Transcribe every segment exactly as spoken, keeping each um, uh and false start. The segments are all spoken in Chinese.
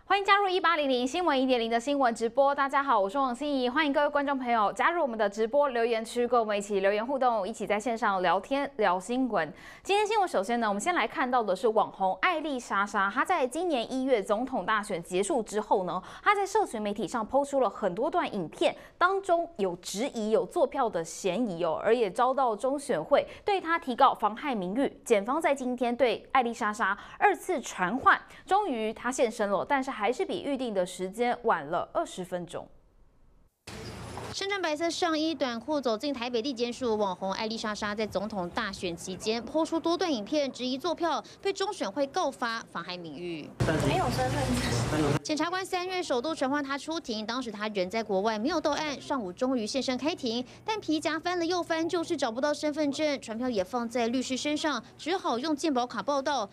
欢迎加入一八零零新闻一点零的新闻直播。大家好，我是王心怡，欢迎各位观众朋友加入我们的直播留言区，跟我们一起留言互动，一起在线上聊天聊新闻。今天新闻首先呢，我们先来看到的是网红艾丽莎莎，她在今年一月总统大选结束之后呢，她在社群媒体上抛出了很多段影片，当中有质疑有作票的嫌疑哦，而也遭到中选会对她提告妨害名誉。检方在今天对艾丽莎莎二次传唤，终于她现身了，但是还是比预定的时间晚了二十分钟。 身穿白色上衣、短裤走进台北地检署，网红艾丽莎莎在总统大选期间抛出多段影片，质疑作票，被中选会告发妨害名誉。 没有身份证。 检察官三月首度传唤他出庭，当时他人在国外，没有到案。上午终于现身开庭，但皮夹翻了又翻，就是找不到身份证，传票也放在律师身上，只好用健保卡报到。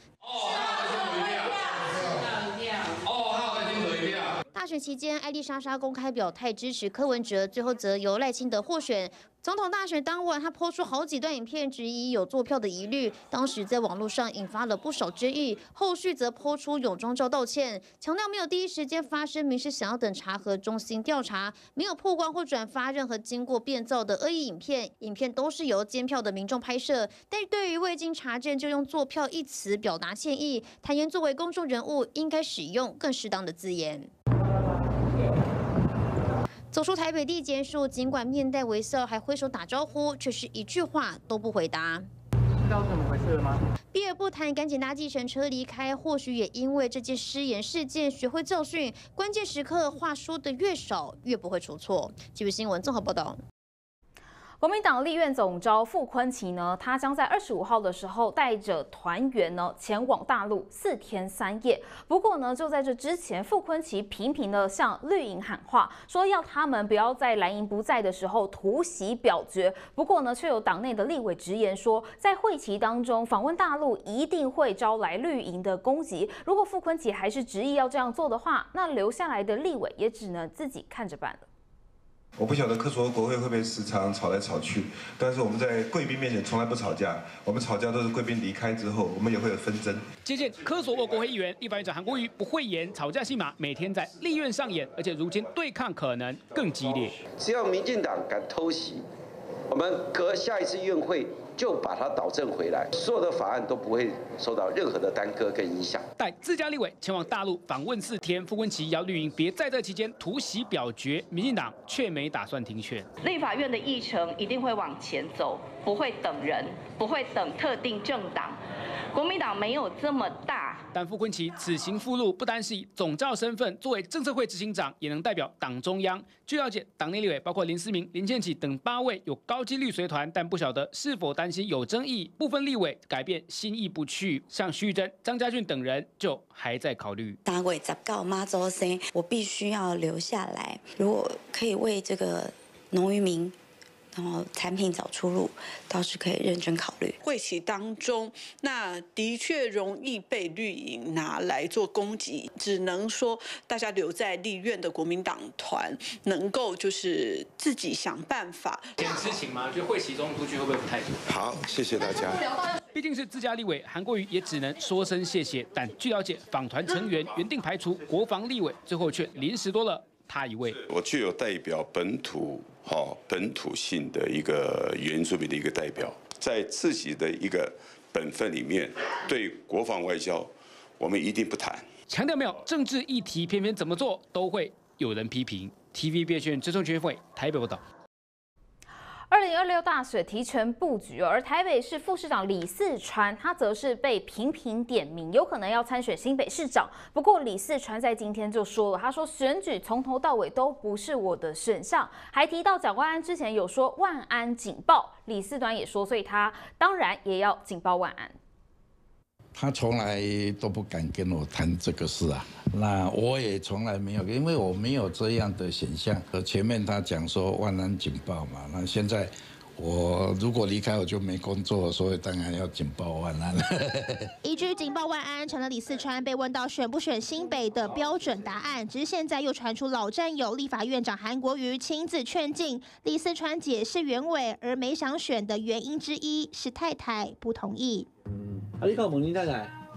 大选期间，艾丽莎莎公开表态支持柯文哲，最后则由赖清德获选。总统大选当晚，他抛出好几段影片，质疑有作票的疑虑，当时在网络上引发了不少争议。后续则抛出泳装照道歉，强调没有第一时间发声明，是想要等查核中心调查，没有曝光或转发任何经过变造的恶意影片，影片都是由监票的民众拍摄。但对于未经查证就用作票一词表达歉意，坦言作为公众人物应该使用更适当的字眼。走出台北地检署，尽管面带微笑，还挥手打招呼，却是一句话都不回答。 知道是怎么回事了吗？ 避而不谈，赶紧搭计程车离开。或许也因为这件失言事件，学会教训，关键时刻话说的越少，越不会出错。记者新闻综合报道。 国民党立院总召傅崐萁呢，他将在二十五号的时候带着团员呢前往大陆四天三夜。不过呢，就在这之前，傅崐萁频频的向绿营喊话，说要他们不要在蓝营不在的时候突袭表决。不过呢，却有党内的立委直言说，在会期当中访问大陆一定会招来绿营的攻击。如果傅崐萁还是执意要这样做的话，那留下来的立委也只能自己看着办了。 我不晓得科索国会会不会时常吵来吵去，但是我们在贵宾面前从来不吵架，我们吵架都是贵宾离开之后，我们也会有纷争。 接见科索沃国会议员，立法院长韩国瑜不讳言，吵架戏码每天在立院上演，而且如今对抗可能更激烈。 只要民进党敢偷袭，我们隔下一次院会就把它导正回来，所有的法案都不会受到任何的耽搁跟影响。 带自家立委前往大陆访问四天，傅崐萁要绿营别在这期间突袭表决，民进党却没打算停选。 立法院的议程一定会往前走，不会等人，不会等特定政党。国民党没有这么大。 但傅崐萁此行赴陆，不单是以总召身份，作为政策会执行长，也能代表党中央。据了解，党内立委包括林思明、林健启等八位有高几率随团，但不晓得是否担心有争议，部分立委改变心意不去，像徐玉珍、张家俊等人就还在考虑。 三月十九妈祖生，我必须要留下来，如果可以为这个农渔民。然后产品找出路，倒是可以认真考虑。 会期当中，那的确容易被绿营拿来做攻击，只能说大家留在立院的国民党团，能够就是自己想办法。 先知情吗？就会期中出去会不会不太多？ 好，谢谢大家。 毕竟是自家立委，韩国瑜也只能说声谢谢。但据了解，访团成员原定排除国防立委，最后却临时多了他一位。 我具有代表本土。好，本土性的一个原住民的一个代表，在自己的一个本分里面，对国防外交，我们一定不谈。 强调没有政治议题，偏偏怎么做都会有人批评。T V B 选资深全会台北报道。 二零二六大选提前布局，而台北市副市长李四川，他则是被频频点名，有可能要参选新北市长。不过李四川在今天就说了，他说选举从头到尾都不是我的选项，还提到蒋万安之前有说万安警报，李四川也说，所以他当然也要警报万安。 他从来都不敢跟我谈这个事啊，那我也从来没有，因为我没有这样的选项。前面他讲说万安警报嘛，那现在我如果离开我就没工作，所以当然要警报万安。 一句警报万安成了李四川被问到选不选新北的标准答案。只是现在又传出老战友立法院长韩国瑜亲自劝进李四川解释原委，而没想选的原因之一是太太不同意。 啊，你讲问你太太？ 阮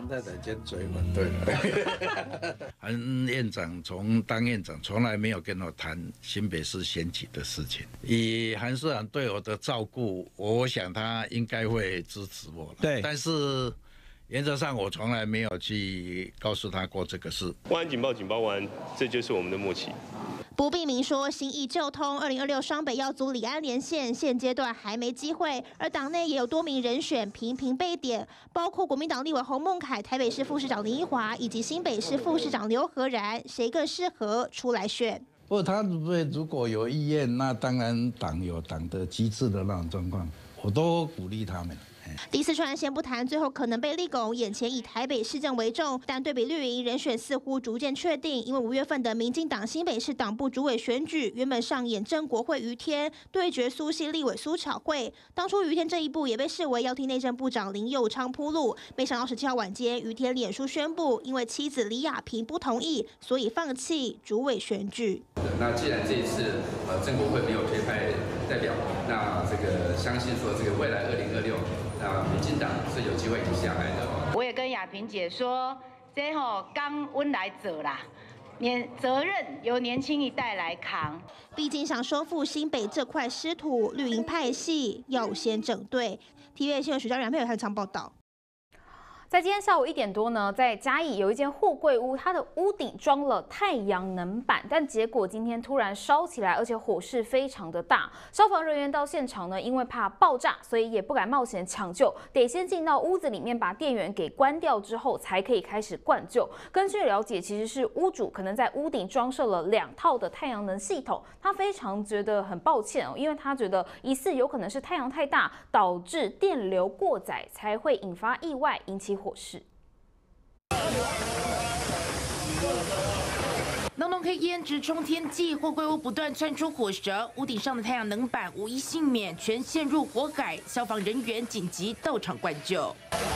太太先追反对了。韩院长从当院长从来没有跟我谈新北市选举的事情。以韩市长对我的照顾，我想他应该会支持我。对，但是原则上我从来没有去告诉他过这个事。 万安警报，警报完，这就是我们的默契。 不必明说，新义就通，二零二六双北要组李安连线，现阶段还没机会。而党内也有多名人选频频被点，包括国民党立委洪孟凯、台北市副市长林宜华以及新北市副市长刘和然，谁更适合出来选？ 不过他如果有意愿，那当然党有党的机制的那种状况，我都鼓励他们。 第四川先不谈，最后可能被立拱，眼前以台北市政为重，但对比绿营人选似乎逐渐确定，因为五月份的民进党新北市党部主委选举，原本上演郑国会于天对决苏系立委苏巧慧，当初于天这一步也被视为要替内政部长林右昌铺路，没想到十七号晚间，于天脸书宣布，因为妻子李雅萍不同意，所以放弃主委选举。 那既然这一次呃郑国会没有推派代表，那这个相信说这个未来二零二六。那民进党是有机会赢下来的。 我也跟雅萍姐说，这吼刚温来者啦，年责任由年轻一代来扛。 毕竟想收复新北这块失土，绿营派系要先整队。T V B 新闻徐家人配有汉昌报道。 在今天下午一点多呢，在嘉义有一间货柜屋，它的屋顶装了太阳能板，但结果今天突然烧起来，而且火势非常的大。消防人员到现场呢，因为怕爆炸，所以也不敢冒险抢救，得先进到屋子里面把电源给关掉之后，才可以开始灌救。根据了解，其实是屋主可能在屋顶装设了两套的太阳能系统，他非常觉得很抱歉哦，因为他觉得疑似有可能是太阳太大导致电流过载，才会引发意外，引起火势。 浓浓黑烟直冲天际，货柜屋不断窜出火舌，屋顶上的太阳能板无一幸免，全陷入火海，消防人员紧急到场灌救。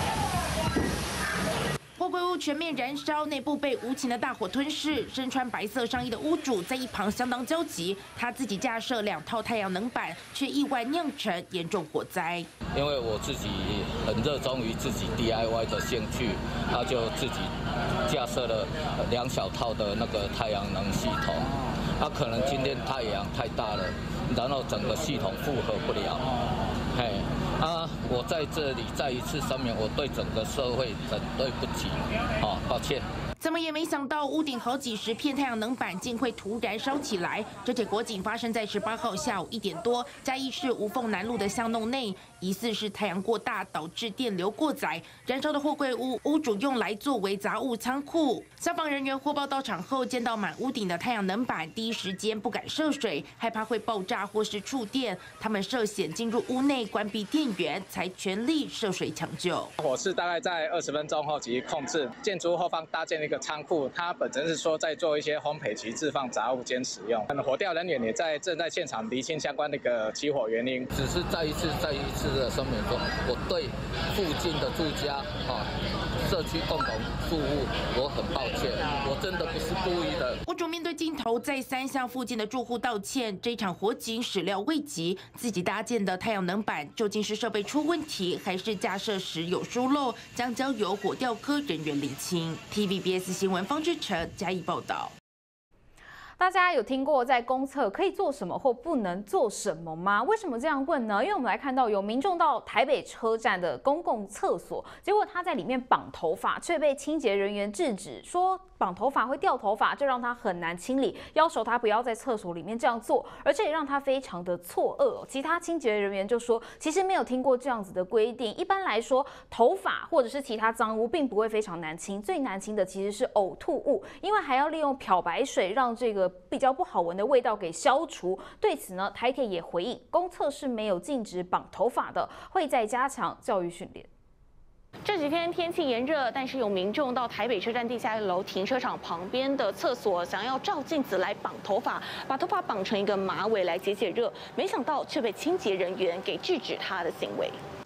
货柜屋全面燃烧，内部被无情的大火吞噬。身穿白色上衣的屋主在一旁相当焦急，他自己架设两套太阳能板，却意外酿成严重火灾。 因为我自己很热衷于自己 D I Y 的兴趣，他就自己架设了两小套的那个太阳能系统。他可能今天太阳太大了，然后整个系统负荷不了。嘿。啊！我在这里再一次声明，我对整个社会很对不起，好，抱歉。 怎么也没想到，屋顶好几十片太阳能板竟会突然烧起来。这起火警发生在十八号下午一点多，嘉义市无缝南路的巷弄内，疑似是太阳过大导致电流过载，燃烧的货柜屋屋主用来作为杂物仓库。消防人员获报到场后，见到满屋顶的太阳能板，第一时间不敢涉水，害怕会爆炸或是触电。他们涉险进入屋内关闭电源，才全力涉水抢救。 火势大概在二十分钟后即控制，建筑后方搭建了一个仓库，它本身是说在做一些烘焙及置放杂物间使用。火调人员也在正在现场厘清相关的一个起火原因。 只是再一次再一次的声明说，我对附近的住家啊、社区共同住户，我很抱歉，我真的不是故意的。 屋主面对镜头，再三向附近的住户道歉。这场火警始料未及，自己搭建的太阳能板究竟是设备出问题，还是架设时有疏漏，将交由火调科人员厘清。T V B S 新闻方志成加以报道。 大家有听过在公厕可以做什么或不能做什么吗？为什么这样问呢？因为我们来看到有民众到台北车站的公共厕所，结果他在里面绑头发，却被清洁人员制止，说绑头发会掉头发，这让他很难清理，要求他不要在厕所里面这样做，而这也让他非常的错愕。其他清洁人员就说，其实没有听过这样子的规定。一般来说，头发或者是其他脏污并不会非常难清，最难清的其实是呕吐物，因为还要利用漂白水让这个比较不好闻的味道给消除。对此呢，台铁也回应，公厕是没有禁止绑头发的，会再加强教育训练。 这几天天气炎热，但是有民众到台北车站地下一楼停车场旁边的厕所，想要照镜子来绑头发，把头发绑成一个马尾来解解热，没想到却被清洁人员给制止他的行为。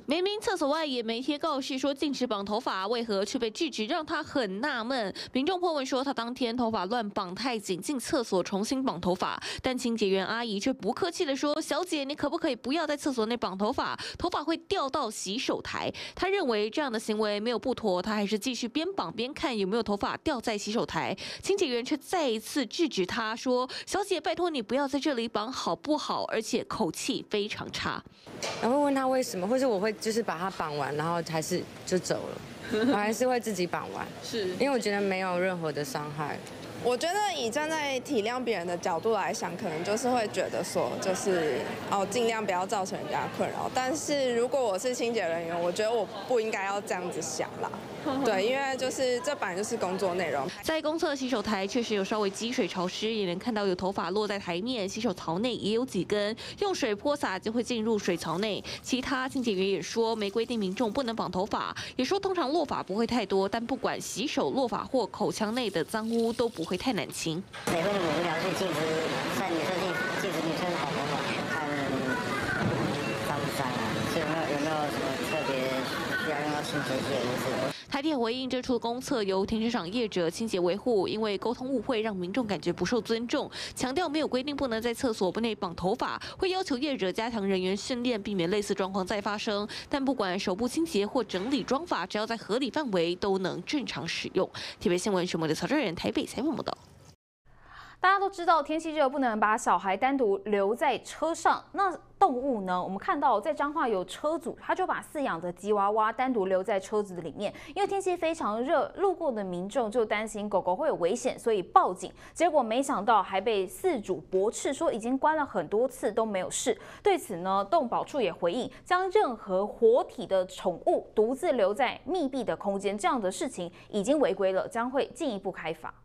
明明厕所外也没贴告示说禁止绑头发，为何却被制止，让他很纳闷。民众破问说，他当天头发乱绑太紧，进厕所重新绑头发，但清洁员阿姨却不客气地说：“小姐，你可不可以不要在厕所内绑头发？头发会掉到洗手台。”他认为这样的行为没有不妥，他还是继续边绑边看有没有头发掉在洗手台。清洁员却再一次制止他说：“小姐，拜托你不要在这里绑好不好？”而且口气非常差。 然后问他为什么，或是我会就是把它绑完，然后还是就走了，我还是会自己绑完， 是因为我觉得没有任何的伤害。 我觉得以站在体谅别人的角度来想，可能就是会觉得说，就是哦，尽量不要造成人家困扰。但是如果我是清洁人员，我觉得我不应该要这样子想啦。对，因为就是这本来就是工作内容。 在公厕洗手台确实有稍微积水潮湿，也能看到有头发落在台面，洗手槽内也有几根，用水泼洒就会进入水槽内。其他清洁员也说，没规定民众不能绑头发，也说通常落发不会太多，但不管洗手落发或口腔内的脏污都不会太难清。 谁会那么无聊去禁止在女生禁禁止女生绑头发？看脏不脏啊？所以有没有有没有什么特别需要用到清洁剂的因素？ 台铁回应，这处公厕由停车场业者清洁维护，因为沟通误会让民众感觉不受尊重，强调没有规定不能在厕所内绑头发，会要求业者加强人员训练，避免类似状况再发生。但不管手部清洁或整理妆发，只要在合理范围，都能正常使用。台北新闻徐梦的曹正人台北采访报道。 大家都知道天气热不能把小孩单独留在车上，那动物呢？我们看到在彰化有车主，他就把饲养的吉娃娃单独留在车子里面，因为天气非常热，路过的民众就担心狗狗会有危险，所以报警。结果没想到还被饲主驳斥，说已经关了很多次都没有事。对此呢，动保处也回应，将任何活体的宠物独自留在密闭的空间，这样的事情已经违规了，将会进一步开罚。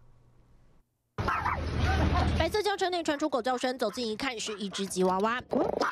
白色轿车内传出狗叫声，走近一看，是一只吉娃娃。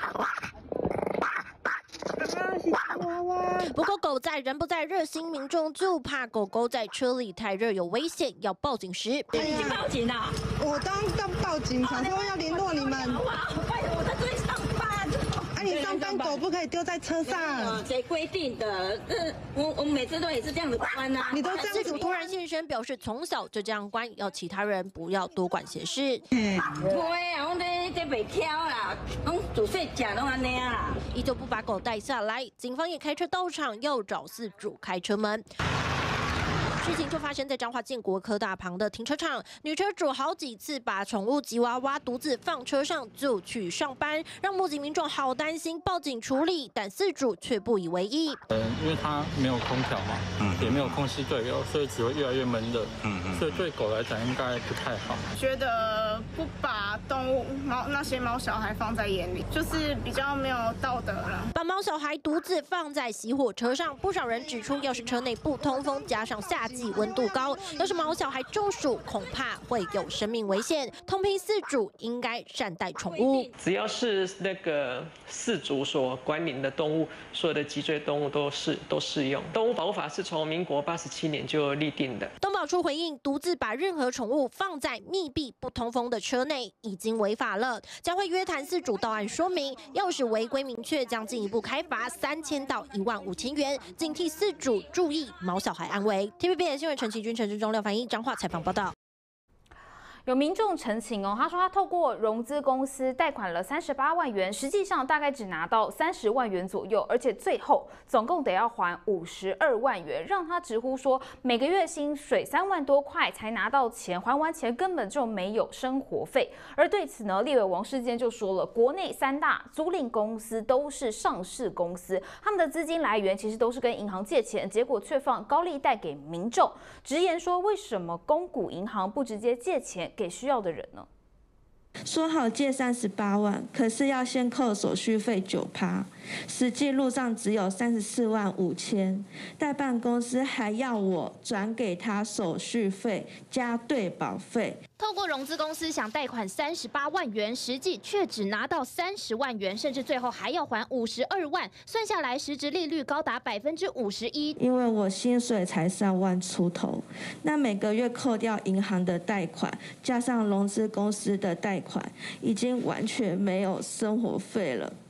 不过狗在人不在，热心民众就怕狗狗在车里太热有危险，要报警时， 你去报警啊！我刚刚报警，想说要联络你们。我在这里上班。啊，你上班狗不可以丢在车上？ 谁规定的？这我我每次都也是这样子关啊。 你都这样子。 饲主突然现身，表示从小就这样关，要其他人不要多管闲事。 对啊，我这这袂挑啦，拢自细食拢安尼啊。 依旧不把狗带下来，警方也开车到场，要找饲主开车门。事情就发生在彰化建国科大旁的停车场，女车主好几次把宠物吉娃娃独自放车上就去上班，让目击民众好担心，报警处理，但饲主却不以为意。 嗯，因为它没有空调嘛，嗯，也没有空气对流，所以只会越来越闷热，嗯嗯，所以对狗来讲应该不太好。 觉得不把动物猫那些猫小孩放在眼里，就是比较没有道德了。 把猫小孩独自放在熄火车上，不少人指出，要是车内不通风，加上夏季温度高，要是毛小孩中暑，恐怕会有生命危险。痛批饲主应该善待宠物。 只要是那个饲主所管理的动物，所有的脊椎动物都是都适用。动物保护法是从民国八十七年就立定的。 动保处回应，独自把任何宠物放在密闭不通风的车内，已经违法了，将会约谈饲主到案说明。要是违规明确，将进一步开罚三千到一万五千元，警惕饲主注意毛小孩安危。T V B S 新闻陈其君、陈志忠、廖凡一彰化采访报道。 有民众陈情哦，他说他透过融资公司贷款了三十八万元，实际上大概只拿到三十万元左右，而且最后总共得要还五十二万元，让他直呼说每个月薪水三万多块才拿到钱，还完钱根本就没有生活费。而对此呢，立委王世坚就说了，国内三大租赁公司都是上市公司，他们的资金来源其实都是跟银行借钱，结果却放高利贷给民众，直言说为什么公股银行不直接借钱给需要的人呢？ 说好借三十八万，可是要先扣手续费九趴，实际路上只有三十四万五千，代办公司还要我转给他手续费加对保费。 透过融资公司想贷款三十八万元，实际却只拿到三十万元，甚至最后还要还五十二万，算下来实质利率高达百分之五十一。 因为我薪水才三万出头，那每个月扣掉银行的贷款，加上融资公司的贷款，已经完全没有生活费了。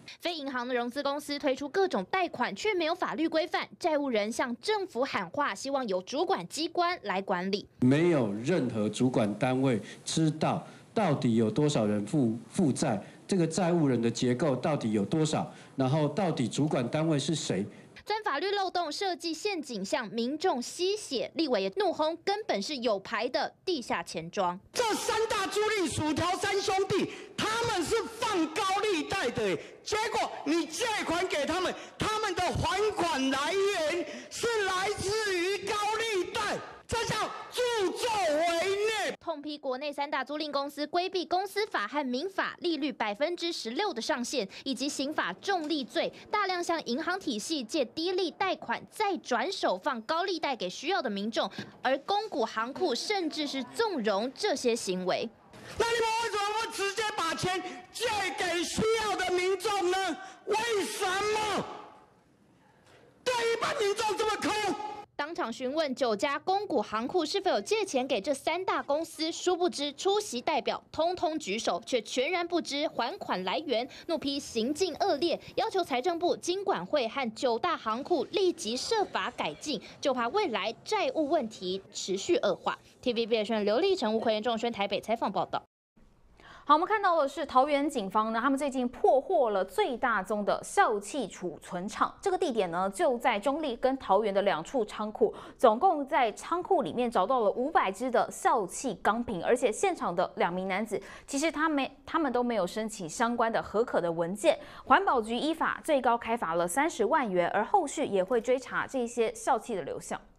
非银行的融资公司推出各种贷款，却没有法律规范，债务人向政府喊话，希望有主管机关来管理。 没有任何主管单位知道到底有多少人负负债，这个债务人的结构到底有多少，然后到底主管单位是谁。 钻法律漏洞，设计陷阱，向民众吸血，立委也怒轰，根本是有牌的地下钱庄。 这三大租赁薯条三兄弟，他们是放高利贷的，结果你借款给他们，他们的还款来源是来自于高利贷，这叫助纣为虐。 痛批国内三大租赁公司规避公司法和民法利率百分之十六的上限，以及刑法重利罪，大量向银行体系借低利贷款，再转手放高利贷给需要的民众，而公股行库甚至是纵容这些行为。 那你们为什么不直接把钱借给需要的民众呢？为什么对一般民众这么抠？ 当场询问九家公股行库是否有借钱给这三大公司，殊不知出席代表通通举手，却全然不知还款来源，怒批行径恶劣，要求财政部、金管会和九大行库立即设法改进，就怕未来债务问题持续恶化。T V B S 刘立成、吴奎元、仲轩台北采访报道。 好，我们看到的是桃园警方呢，他们最近破获了最大宗的笑气储存厂。这个地点呢，就在中坜跟桃园的两处仓库，总共在仓库里面找到了五百支的笑气钢瓶，而且现场的两名男子，其实他没他们都没有申请相关的核可的文件。环保局依法最高开罚了三十万元，而后续也会追查这些笑气的流向。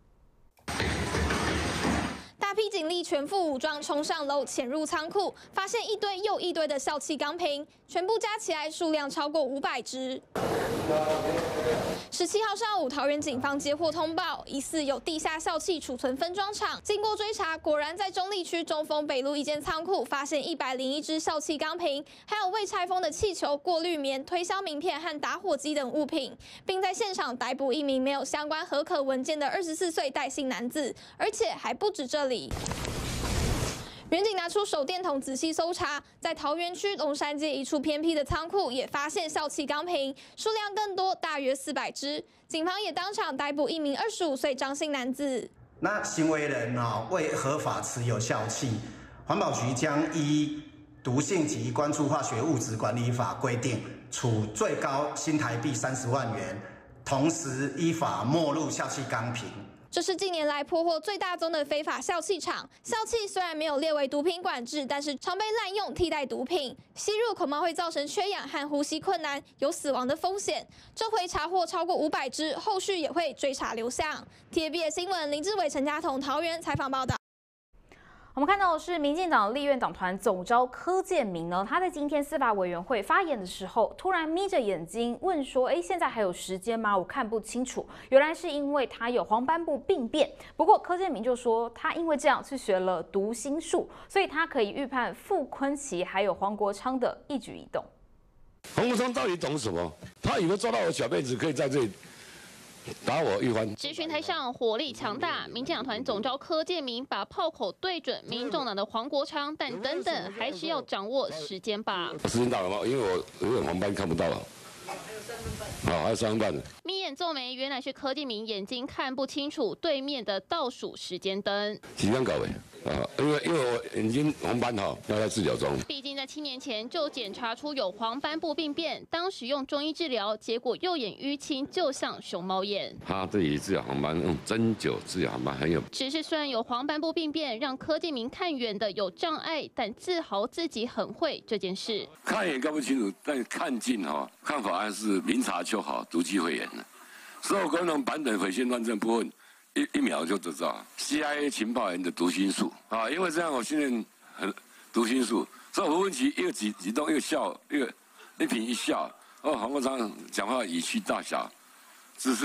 大批警力全副武装冲上楼，潜入仓库，发现一堆又一堆的笑气钢瓶，全部加起来数量超过五百支。十七号上午，桃园警方接获通报，疑似有地下笑气储存分装厂。经过追查，果然在中坜区中丰北路一间仓库发现一百零一支笑气钢瓶，还有未拆封的气球、过滤棉、推销名片和打火机等物品，并在现场逮捕一名没有相关核可文件的二十四岁戴姓男子，而且还不止这里。远警拿出手电筒仔细搜查，在桃园区龙山街一处偏僻的仓库也发现笑气钢瓶，数量更多，大约四百支。警方也当场逮捕一名二十五岁张姓男子。 那行为人啊未合法持有笑气，环保局将依毒性及关注化学物质管理法规定，处最高新台币三十万元，同时依法没入笑气钢瓶。 这是近年来破获最大宗的非法笑气厂。笑气虽然没有列为毒品管制，但是常被滥用替代毒品，吸入恐怕会造成缺氧和呼吸困难，有死亡的风险。这回查获超过五百支，后续也会追查流向。T V B S 新闻林志伟、陈家彤桃园采访报道。 我们看到的是民进党立院党团总召柯建铭呢，他在今天司法委员会发言的时候，突然眯着眼睛问说：“哎，现在还有时间吗？我看不清楚。”原来是因为他有黄斑部病变。不过柯建铭就说，他因为这样去学了读心术，所以他可以预判傅崐萁还有黄国昌的一举一动。 黄国昌到底懂什么？他以为抓到我小辫子可以在这里打我一番。 质询台上火力强大，民进党团总召柯建铭把炮口对准民众党的黄国昌，但等等还是要掌握时间吧。 时间到了吗？因为我有点黄斑看不到了。好，还有三分半。 眯眼皱眉，原来是柯建铭眼睛看不清楚对面的倒数时间灯。 几点搞的？啊，因为因为我眼睛黄斑哈，要在治疗中。 毕竟在七年前就检查出有黄斑部病变，当时用中医治疗，结果右眼淤青，就像熊猫眼。 他这里治疗黄斑，用针灸治疗黄斑很有。 只是虽然有黄斑部病变，让柯建铭看远的有障碍，但自豪自己很会这件事。 看远看不清楚，但看近哈，看法还是明察秋毫，毒气会炎的。所有功能版本回线断症部分。一一秒就知道 C I A 情报员的读心术啊，因为这样我训练很读心术，所以胡文琪一个举举动，一个笑，一个一颦一笑，哦，黄国昌讲话语气大小，姿势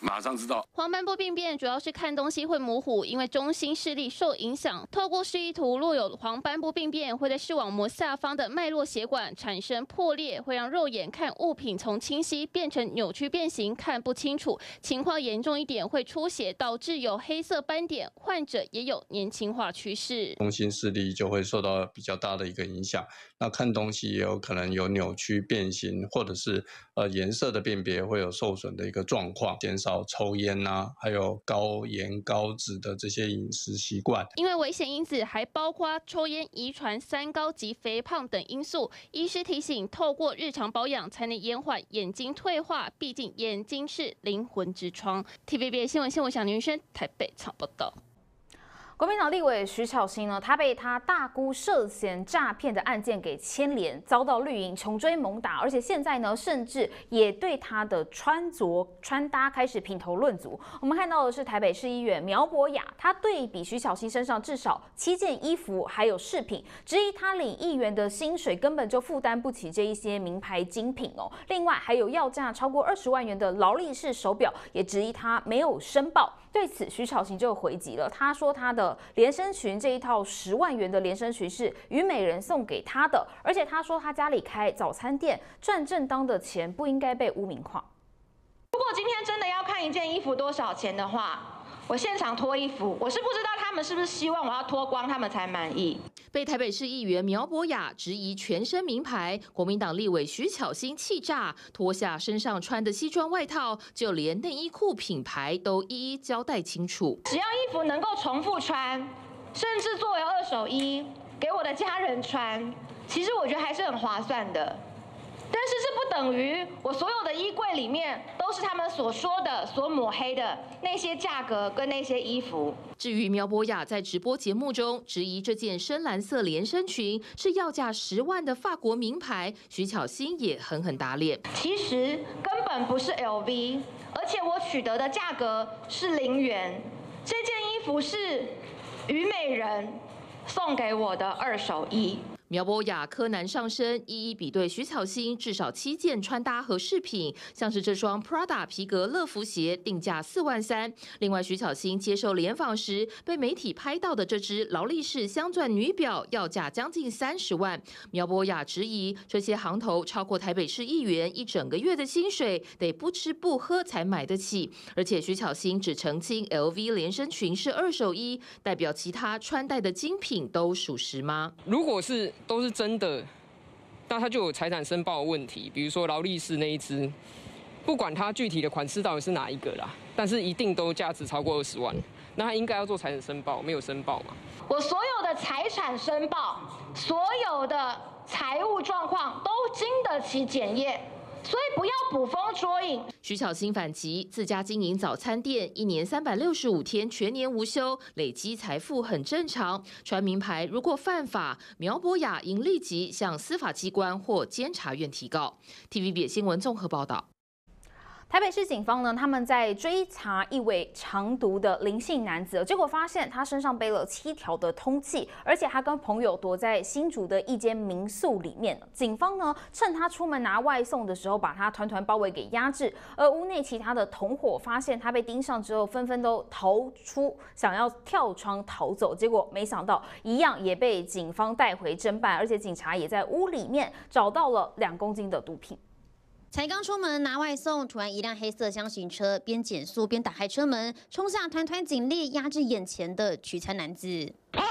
马上知道。 黄斑部病变主要是看东西会模糊，因为中心视力受影响。透过示意图，若有黄斑部病变，会在视网膜下方的脉络血管产生破裂，会让肉眼看物品从清晰变成扭曲变形，看不清楚。情况严重一点，会出血，导致有黑色斑点，患者也有年轻化趋势。 中心视力就会受到比较大的一个影响，那看东西也有可能有扭曲变形，或者是呃颜色的辨别会有受损的一个状况，减少抽烟呐、啊，还有高盐高脂的这些饮食习惯。 因为危险因子还包括抽烟、遗传、三高及肥胖等因素，医师提醒，透过日常保养才能延缓眼睛退化，毕竟眼睛是灵魂之窗。T V B S 新闻线我想林轩台北场报道。 国民党立委徐巧芯呢，他被他大姑涉嫌诈骗的案件给牵连，遭到绿营穷追猛打，而且现在呢，甚至也对他的穿着穿搭开始评头论足。我们看到的是台北市议员苗博雅，他对比徐巧芯身上至少七件衣服还有饰品，质疑他领议员的薪水根本就负担不起这一些名牌精品哦。另外还有要价超过二十万元的劳力士手表，也质疑他没有申报。对此，徐巧芯就回击了，他说他的连身裙这一套十万元的连身裙是虞美人送给他的，而且他说他家里开早餐店赚正当的钱，不应该被污名化。 如果今天真的要看一件衣服多少钱的话，我现场脱衣服，我是不知道他们是不是希望我要脱光他们才满意。 被台北市议员苗博雅质疑全身名牌，国民党立委徐巧芯气炸，脱下身上穿的西装外套，就连内衣裤品牌都一一交代清楚。 只要衣服能够重复穿，甚至作为二手衣给我的家人穿，其实我觉得还是很划算的。但是这不等于我所有的衣柜里面都是他们所说的、所抹黑的那些价格跟那些衣服。 至于苗博雅在直播节目中质疑这件深蓝色连身裙是要价十万的法国名牌，徐巧芯也狠狠打脸。 其实根本不是 L V， 而且我取得的价格是零元。这件衣服是虞美人送给我的二手衣。 苗博雅柯南上身，一一比对徐巧芯至少七件穿搭和饰品，像是这双 Prada 皮革乐福鞋，定价四万三。另外，徐巧芯接受联访时，被媒体拍到的这只劳力士镶钻女表，要价将近三十万。苗博雅质疑这些行头超过台北市议员一整个月的薪水，得不吃不喝才买得起。而且徐巧芯只澄清 L V 连身裙是二手衣，代表其他穿戴的精品都属实吗？ 如果是都是真的，那它就有财产申报的问题。比如说劳力士那一只，不管它具体的款式到底是哪一个啦，但是一定都价值超过二十万，那它应该要做财产申报，没有申报嘛？ 我所有的财产申报，所有的财务状况都经得起检验。所以不要捕风捉影。 徐巧芯反击，自家经营早餐店，一年三百六十五天全年无休，累积财富很正常。穿名牌如果犯法，苗博雅应立即向司法机关或监察院提告。T V B 新闻综合报道。 台北市警方呢，他们在追查一位藏毒的林姓男子，结果发现他身上背了七条的通缉，而且他跟朋友躲在新竹的一间民宿里面。警方呢，趁他出门拿外送的时候，把他团团包围给压制。而屋内其他的同伙发现他被盯上之后，纷纷都逃出，想要跳窗逃走，结果没想到一样也被警方带回侦办，而且警察也在屋里面找到了两公斤的毒品。 才刚出门拿外送，突然一辆黑色厢型车边减速边打开车门，冲向团团警力压制眼前的取餐男子。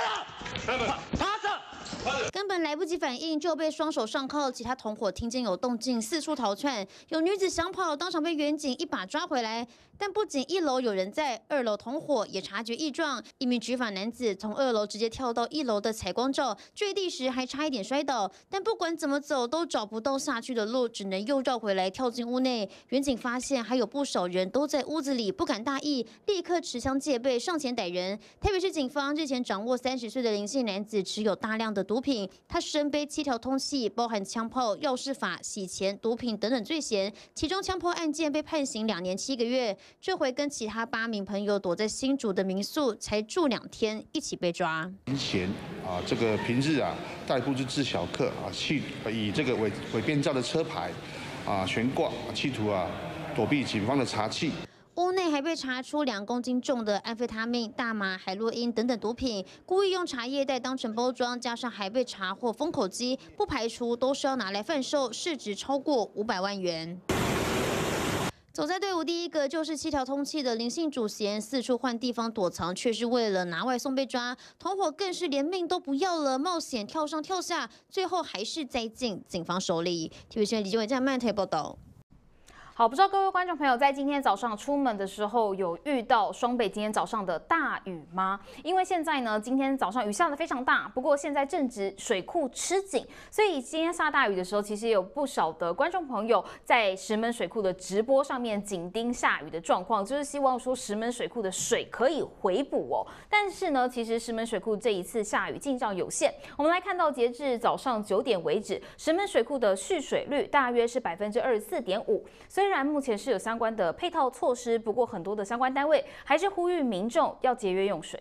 根本来不及反应，就被双手上铐。其他同伙听见有动静，四处逃窜。有女子想跑，当场被远警一把抓回来。但不仅一楼有人在，二楼同伙也察觉异状。一名执法男子从二楼直接跳到一楼的采光罩，坠地时还差一点摔倒。但不管怎么走，都找不到下去的路，只能又绕回来，跳进屋内。远警发现还有不少人都在屋子里，不敢大意，立刻持枪戒备，上前逮人。台北市警方日前掌握三十岁的林姓男子持有大量的毒品，他身背七条通缉，包含枪炮、药事法、洗钱、毒品等等罪嫌，其中枪炮案件被判刑两年七个月。这回跟其他八名朋友躲在新竹的民宿，才住两天，一起被抓。 之前啊，这个平日啊，代步之至小客啊，去以这个伪伪变造的车牌啊悬挂，企图啊躲避警方的查缉。 屋内还被查出两公斤重的安非他命、大麻、海洛因等等毒品，故意用茶叶袋当成包装，加上还被查获封口机，不排除都是要拿来贩售，市值超过五百万元。走在队伍第一个就是七条通缉的林姓主嫌，四处换地方躲藏，却是为了拿外送被抓。同伙更是连命都不要了，冒险跳上跳下，最后还是栽进警方手里。T V B 新闻李金伟、江曼台报道。 好，不知道各位观众朋友在今天早上出门的时候有遇到双北今天早上的大雨吗？因为现在呢，今天早上雨下的非常大，不过现在正值水库吃紧，所以今天下大雨的时候，其实也有不少的观众朋友在石门水库的直播上面紧盯下雨的状况，就是希望说石门水库的水可以回补哦。但是呢，其实石门水库这一次下雨进账有限，我们来看到截至早上九点为止，石门水库的蓄水率大约是百分之二十四点五。虽然目前是有相关的配套措施，不过很多的相关单位还是呼吁民众要节约用水。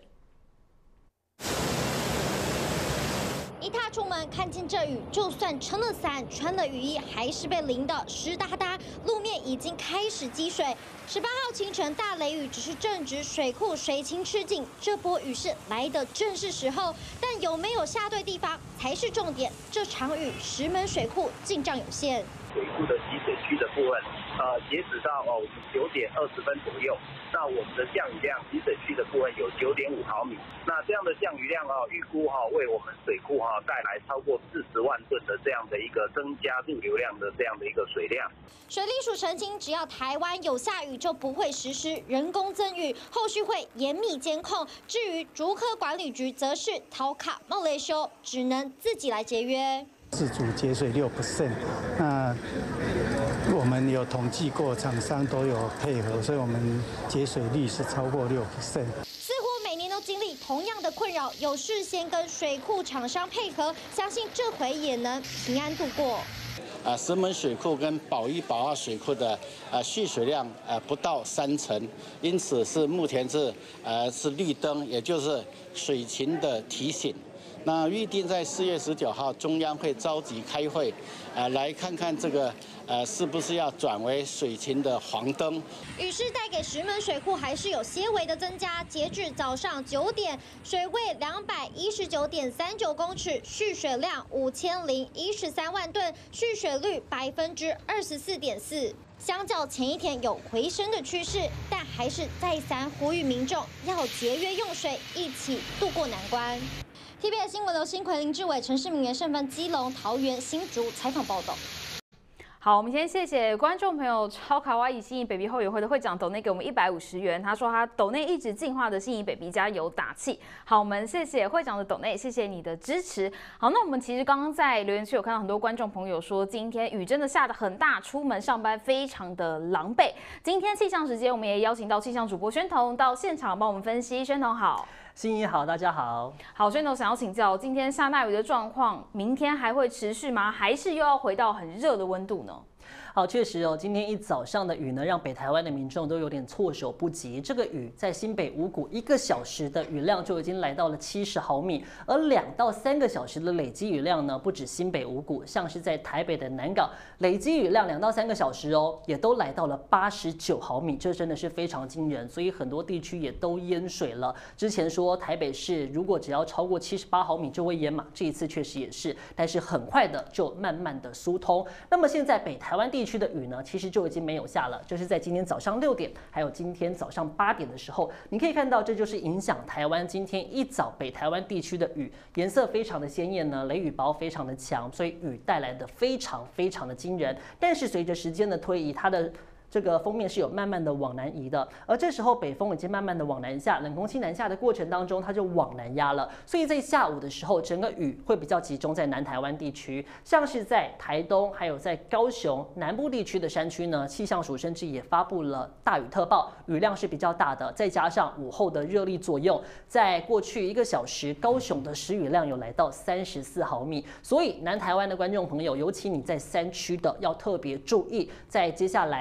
一踏出门，看见这雨，就算撑了伞、穿了雨衣，还是被淋得湿哒哒，路面已经开始积水。十八号清晨大雷雨，只是正值水库水情吃紧，这波雨势来的正是时候，但有没有下对地方才是重点。这场雨，石门水库进账有限。 水库的集水区的部分，呃，截止到哦九点二十分左右，那我们的降雨量集水区的部分有九点五毫米，那这样的降雨量啊，预估哈为我们水库哈带来超过四十万吨的这样的一个增加入流量的这样的一个水量。 水利署澄清，只要台湾有下雨，就不会实施人工增雨，后续会严密监控。至于竹科管理局，则是逃卡冒雷修，只能自己来节约。 自主节水六 percent， 那我们有统计过，厂商都有配合，所以我们节水率是超过六 percent。 似乎每年都经历同样的困扰，有事先跟水库厂商配合，相信这回也能平安度过。 啊，石门水库跟宝一、宝二水库的呃蓄水量呃不到三成，因此是目前是呃是绿灯，也就是水情的提醒。那预定在四月十九号，中央会召集开会，呃，来看看这个呃是不是要转为水情的黄灯。 雨势带给石门水库还是有些微的增加，截至早上九点，水位两百一十九点三九公尺，蓄水量五千零一十三万吨，蓄水率百分之二十四点四。相较前一天有回升的趋势，但还是再三呼吁民众要节约用水，一起度过难关。T V B 新闻刘新奎、林志伟、陈世明原身份基隆、桃园、新竹采访报道。 好，我们先谢谢观众朋友超卡哇伊心仪 baby 后援会的会长抖内给我们一百五十元，他说他抖内一直进化的心仪 baby 加油打气。好，我们谢谢会长的抖内，谢谢你的支持。好，那我们其实刚刚在留言区有看到很多观众朋友说，今天雨真的下得很大，出门上班非常的狼狈。今天气象时间，我们也邀请到气象主播宣彤到现场帮我们分析。宣彤好。 心怡好，大家好。 好，宣彤想要请教，今天下大雨的状况，明天还会持续吗？还是又要回到很热的温度呢？ 好，确实哦，今天一早上的雨呢，让北台湾的民众都有点措手不及。这个雨在新北五股一个小时的雨量就已经来到了七十毫米，而两到三个小时的累积雨量呢，不止新北五股，像是在台北的南港，累积雨量两到三个小时哦，也都来到了八十九毫米，这真的是非常惊人。所以很多地区也都淹水了。之前说台北市如果只要超过七十八毫米就会淹嘛，这一次确实也是，但是很快的就慢慢的疏通。那么现在北台湾地区的雨呢，其实就已经没有下了，就是在今天早上六点，还有今天早上八点的时候，你可以看到，这就是影响台湾今天一早北台湾地区的雨，颜色非常的鲜艳呢，雷雨包非常的强，所以雨带来的非常非常的惊人。但是随着时间的推移，它的这个锋面是有慢慢的往南移的，而这时候北风已经慢慢的往南下，冷空气南下的过程当中，它就往南压了，所以在下午的时候，整个雨会比较集中在南台湾地区，像是在台东，还有在高雄南部地区的山区呢，气象署甚至也发布了大雨特报，雨量是比较大的，再加上午后的热力作用，在过去一个小时，高雄的时雨量有来到三十四毫米，所以南台湾的观众朋友，尤其你在山区的，要特别注意，在接下来可能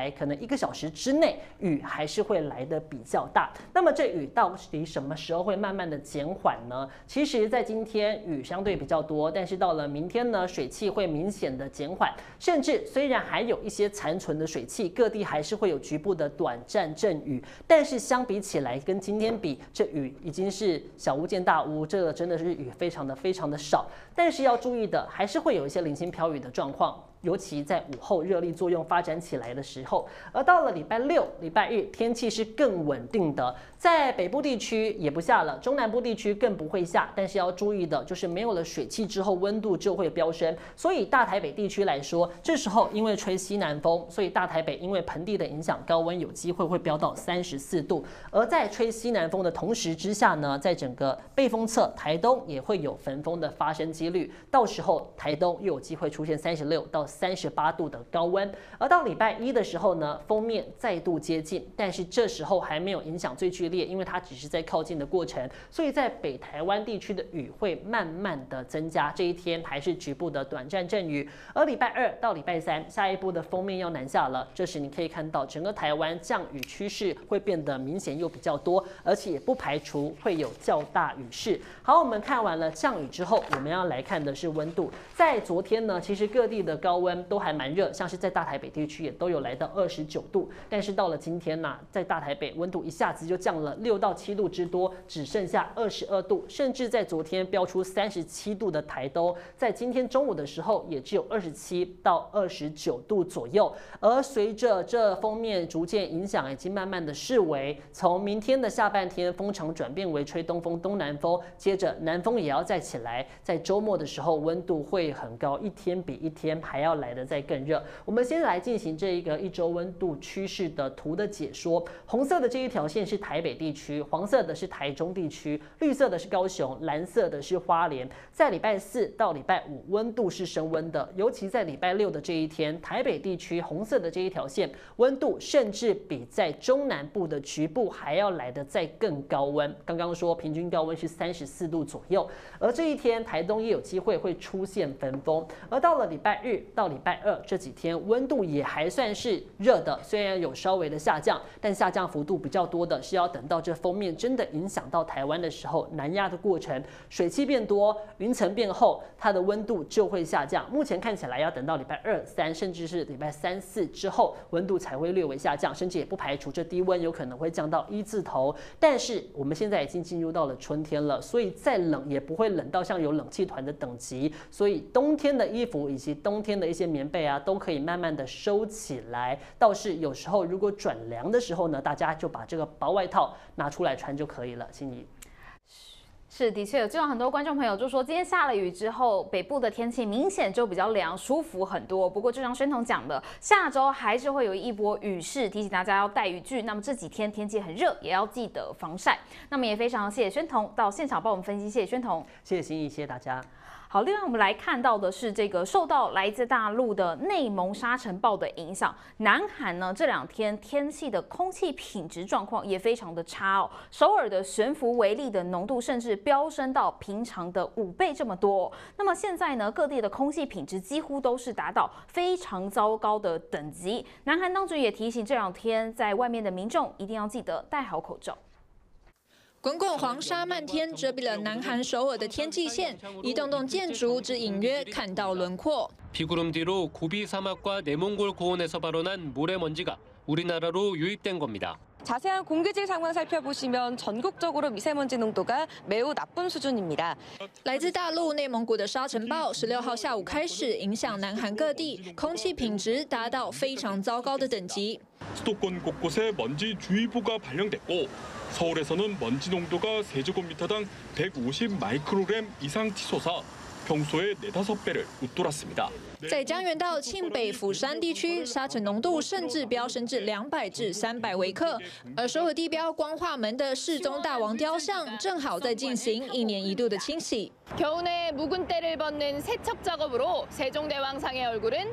一个小时之内雨还是会来得比较大。那么这雨到底什么时候会慢慢的减缓呢？其实，在今天雨相对比较多，但是到了明天呢，水汽会明显的减缓，甚至虽然还有一些残存的水汽，各地还是会有局部的短暂阵雨，但是相比起来，跟今天比，这雨已经是小巫见大巫，这个真的是雨非常的非常的少。但是要注意的，还是会有一些零星飘雨的状况。尤其在午后热力作用发展起来的时候，而到了礼拜六、礼拜日，天气是更稳定的，在北部地区也不下了，中南部地区更不会下。但是要注意的就是没有了水汽之后，温度就会飙升。所以大台北地区来说，这时候因为吹西南风，所以大台北因为盆地的影响，高温有机会会飙到三十四度。而在吹西南风的同时之下呢，在整个背风侧，台东也会有焚风的发生几率。到时候台东又有机会出现三十六到三十八度的高温，而到礼拜一的时候呢，锋面再度接近，但是这时候还没有影响最剧烈，因为它只是在靠近的过程，所以在北台湾地区的雨会慢慢的增加，这一天还是局部的短暂阵雨。而礼拜二到礼拜三，下一步的锋面要南下了，这时你可以看到整个台湾降雨趋势会变得明显又比较多，而且也不排除会有较大雨势。好，我们看完了降雨之后，我们要来看的是温度。在昨天呢，其实各地的高温都还蛮热，像是在大台北地区也都有来到二十九度，但是到了今天呢、啊，在大台北温度一下子就降了六到七度之多，只剩下二十二度，甚至在昨天飙出三十七度的台东，在今天中午的时候也只有二十七到二十九度左右。而随着这锋面逐渐影响，已经慢慢的释微，从明天的下半天风场转变为吹东风、东南风，接着南风也要再起来，在周末的时候温度会很高，一天比一天还要来的再更热。我们先来进行这一个一周温度趋势的图的解说。红色的这一条线是台北地区，黄色的是台中地区，绿色的是高雄，蓝色的是花莲。在礼拜四到礼拜五温度是升温的，尤其在礼拜六的这一天，台北地区红色的这一条线温度甚至比在中南部的局部还要来的再更高温。刚刚说平均高温是三十四度左右，而这一天台东也有机会会出现焚风。而到了礼拜日到礼拜二这几天温度也还算是热的，虽然有稍微的下降，但下降幅度比较多的是要等到这锋面真的影响到台湾的时候，南压的过程，水汽变多，云层变厚，它的温度就会下降。目前看起来要等到礼拜二、三，甚至是礼拜三、四之后，温度才会略微下降，甚至也不排除这低温有可能会降到一字头。但是我们现在已经进入到了春天了，所以再冷也不会冷到像有冷气团的等级，所以冬天的衣服以及冬天的一些棉被啊，都可以慢慢的收起来。倒是有时候如果转凉的时候呢，大家就把这个薄外套拿出来穿就可以了。心怡。 是，的确有这种很多观众朋友就说，今天下了雨之后，北部的天气明显就比较凉，舒服很多。不过就像宣统讲的，下周还是会有一波雨势，提醒大家要带雨具。那么这几天天气很热，也要记得防晒。那么也非常谢谢宣统到现场帮我们分析，谢谢宣统， 谢谢心怡，谢谢大家。 好，另外我们来看到的是这个受到来自大陆的内蒙沙尘暴的影响，南韩呢这两天天气的空气品质状况也非常的差哦，首尔的悬浮微粒的浓度甚至飙升到平常的五倍这么多。那么现在呢，各地的空气品质几乎都是達到非常糟糕的等級。南韩当局也提醒这两天在外面的民眾一定要記得戴好口罩。 滚滚黄沙漫天，遮蔽了南韩首尔的天际线，一栋栋建筑只隐约看到轮廓。 비구름 뒤로 고비 사막과 내몽골 고원에서 발원한 모래먼지가 우리나라로 유입된 겁니다. 자세한 공기질 상황 살펴보시면 전국적으로 미세먼지 농도가 매우 나쁜 수준입니다. 来自大陆内蒙古的沙尘暴，十六号下午开始影响南韩各地，空气品质达到非常糟糕的等级。 수도권 곳곳에 먼지 주의보가 발령됐고 서울에서는 먼지 농도가 세제곱미터당 백오십 마이크로그램 이상 치솟아 평소의 네다섯 배를 웃돌았습니다. 在江原道、庆北、釜山地区，沙尘浓度甚至飙升至两百至三百微克。而首尔地标光化门的世宗大王雕像，正好在进行一年一度的清洗。 겨우내 묵은 때를 벗는 세척 작업으로 세종대왕상의 얼굴은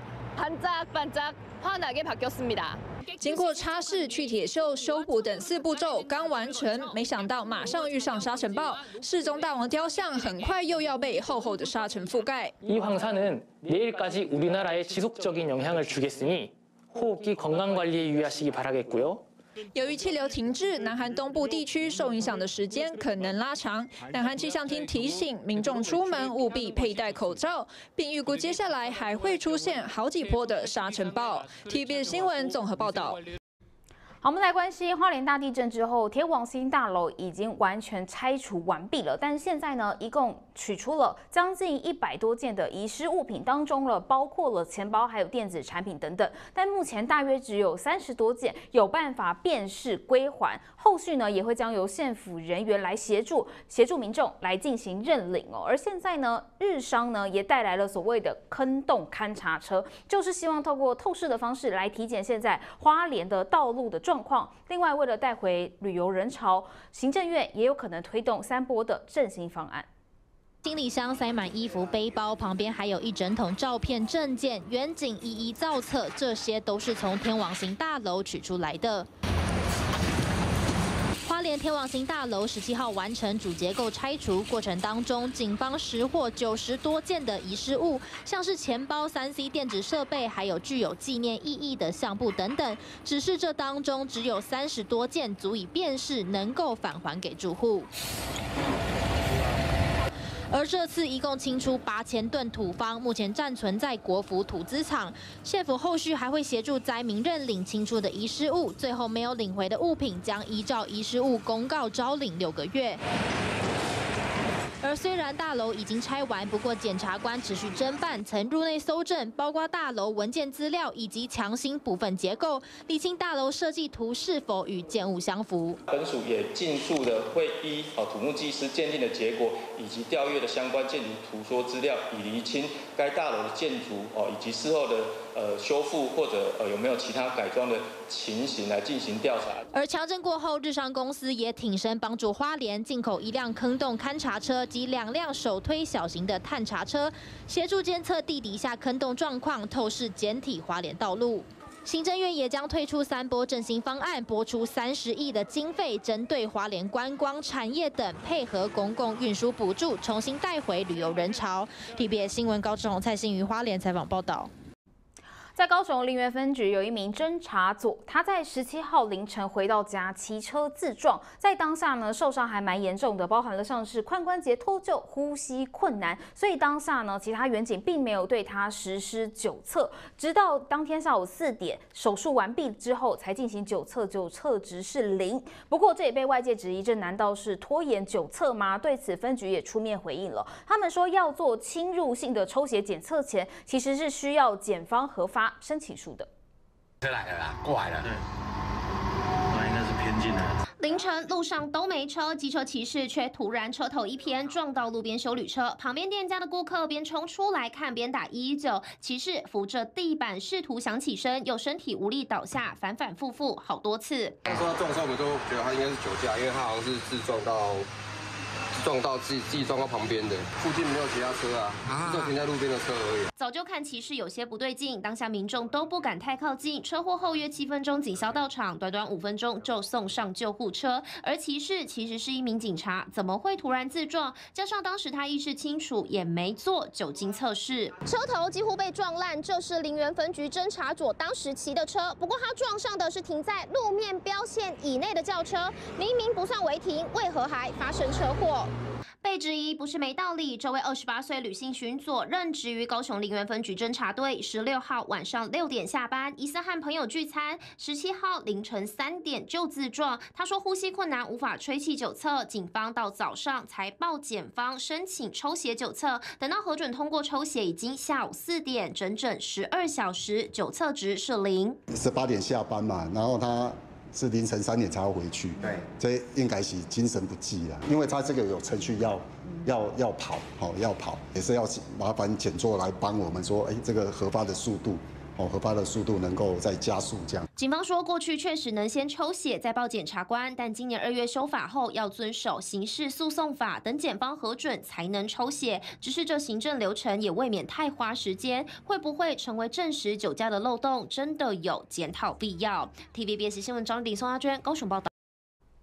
반짝반짝 환하게 바뀌었습니다. 经过擦拭、去铁锈、修补等四步骤，刚完成，没想到马上遇上沙尘暴，世宗大王雕像很快又要被厚厚的沙尘覆盖。 이 황사는 내일까지 우리나라에 지속적인 영향을 주겠으니 호흡기 건강 관리에 유의하시기 바라겠고요. 由于气流停滞，南韩东部地区受影响的时间可能拉长。南韩气象厅提醒民众出门务必佩戴口罩，并预估接下来还会出现好几波的沙尘暴。T V B S 新闻综合报道。 好，我们来关心花莲大地震之后，天王星大楼已经完全拆除完毕了。但是现在呢，一共取出了将近一百多件的遗失物品，当中了包括了钱包还有电子产品等等。但目前大约只有三十多件有办法辨识归还，后续呢也会将由县府人员来协助协助民众来进行认领哦。而现在呢，日商呢也带来了所谓的坑洞勘察车，就是希望透过透视的方式来体检现在花莲的道路的 状况。另外，为了带回旅游人潮，行政院也有可能推动三波的振兴方案。 行李箱塞满衣服、背包，旁边还有一整桶照片、证件，远景一一造册，这些都是从天王星大楼取出来的。 花莲天王星大楼十七号完成主结构拆除过程当中，警方拾获九十多件的遗失物，像是钱包、三 C 电子设备，还有具有纪念意义的相簿等等。只是这当中只有三十多件足以辨识，能够返还给住户。 而这次一共清出八千吨土方，目前暂存在国府土资厂。县府后续还会协助灾民认领清出的遗失物，最后没有领回的物品将依照遗失物公告招领六个月。 而虽然大楼已经拆完，不过检察官持续侦办，曾入内搜证，包括大楼文件资料以及强行部分结构，厘清大楼设计图是否与建物相符。 本署也尽速的会依哦土木技师鉴定的结果以及调阅的相关建筑图说资料，以厘清该大楼的建筑哦以及事后的呃修复或者呃有没有其他改装的情形来进行调查。 而强震过后，日商公司也挺身帮助花莲进口一辆坑洞勘察车。 及两辆手推小型的探查车，协助监测地底下坑洞状况，透视简体花莲道路。行政院也将推出三波振兴方案，拨出三十亿的经费，针对花莲观光产业等，配合公共运输补助，重新带回旅游人潮。T V B S 新闻高志宏、蔡欣瑜花莲采访报道。 在高雄林园分局有一名侦查组，他在十七号凌晨回到家骑车自撞，在当下呢受伤还蛮严重的，包含了像是髋关节脱臼、呼吸困难，所以当下呢其他员警并没有对他实施酒测，直到当天下午四点手术完毕之后才进行酒测，酒测值是零。不过这也被外界质疑，这难道是拖延酒测吗？对此分局也出面回应了，他们说要做侵入性的抽血检测前，其实是需要检方核发 申请书的。 车来了啦，过来了。对，那应该是偏近的。 凌晨路上都没车，机车骑士却突然车头一偏，撞到路边休旅车。旁边店家的顾客边冲出来看边打一一九，骑士扶着地板试图想起身，又身体无力倒下，反反复复好多次。 那时候他撞上，我们都觉得他应该是酒驾，因为他好像是自撞到。 撞到自己，自己撞到旁边的，附近没有其他车啊，就停在路边的车而已。 早就看骑士有些不对劲，当下民众都不敢太靠近。车祸后约七分钟警消到场，短短五分钟就送上救护车。而骑士其实是一名警察，怎么会突然自撞？加上当时他意识清楚，也没做酒精测试，车头几乎被撞烂。这是林园分局侦查组当时骑的车，不过他撞上的是停在路面标线以内的轿车，明明不算违停，为何还发生车祸？ 被质疑不是没道理。这位二十八岁女性巡佐任职于高雄林园分局侦查队，十六号晚上六点下班，疑似和朋友聚餐。十七号凌晨三点就自撞。他说呼吸困难，无法吹气酒测。警方到早上才报检方申请抽血酒测，等到核准通过抽血，已经下午四点，整整十二小时，酒测值是零。 十八点下班嘛，然后他 是凌晨三点才要回去，对，这应该是精神不济啦，因为他这个有程序要要要跑，好要跑，也是要麻烦检座来帮我们说，哎，这个核发的速度，哦，核发的速度能够再加速这样。 警方说，过去确实能先抽血再报检察官，但今年二月修法后，要遵守刑事诉讼法，等检方核准才能抽血。只是这行政流程也未免太花时间，会不会成为证实酒驾的漏洞？真的有检讨必要。T V B S 新闻张丽、宋阿娟高雄报道。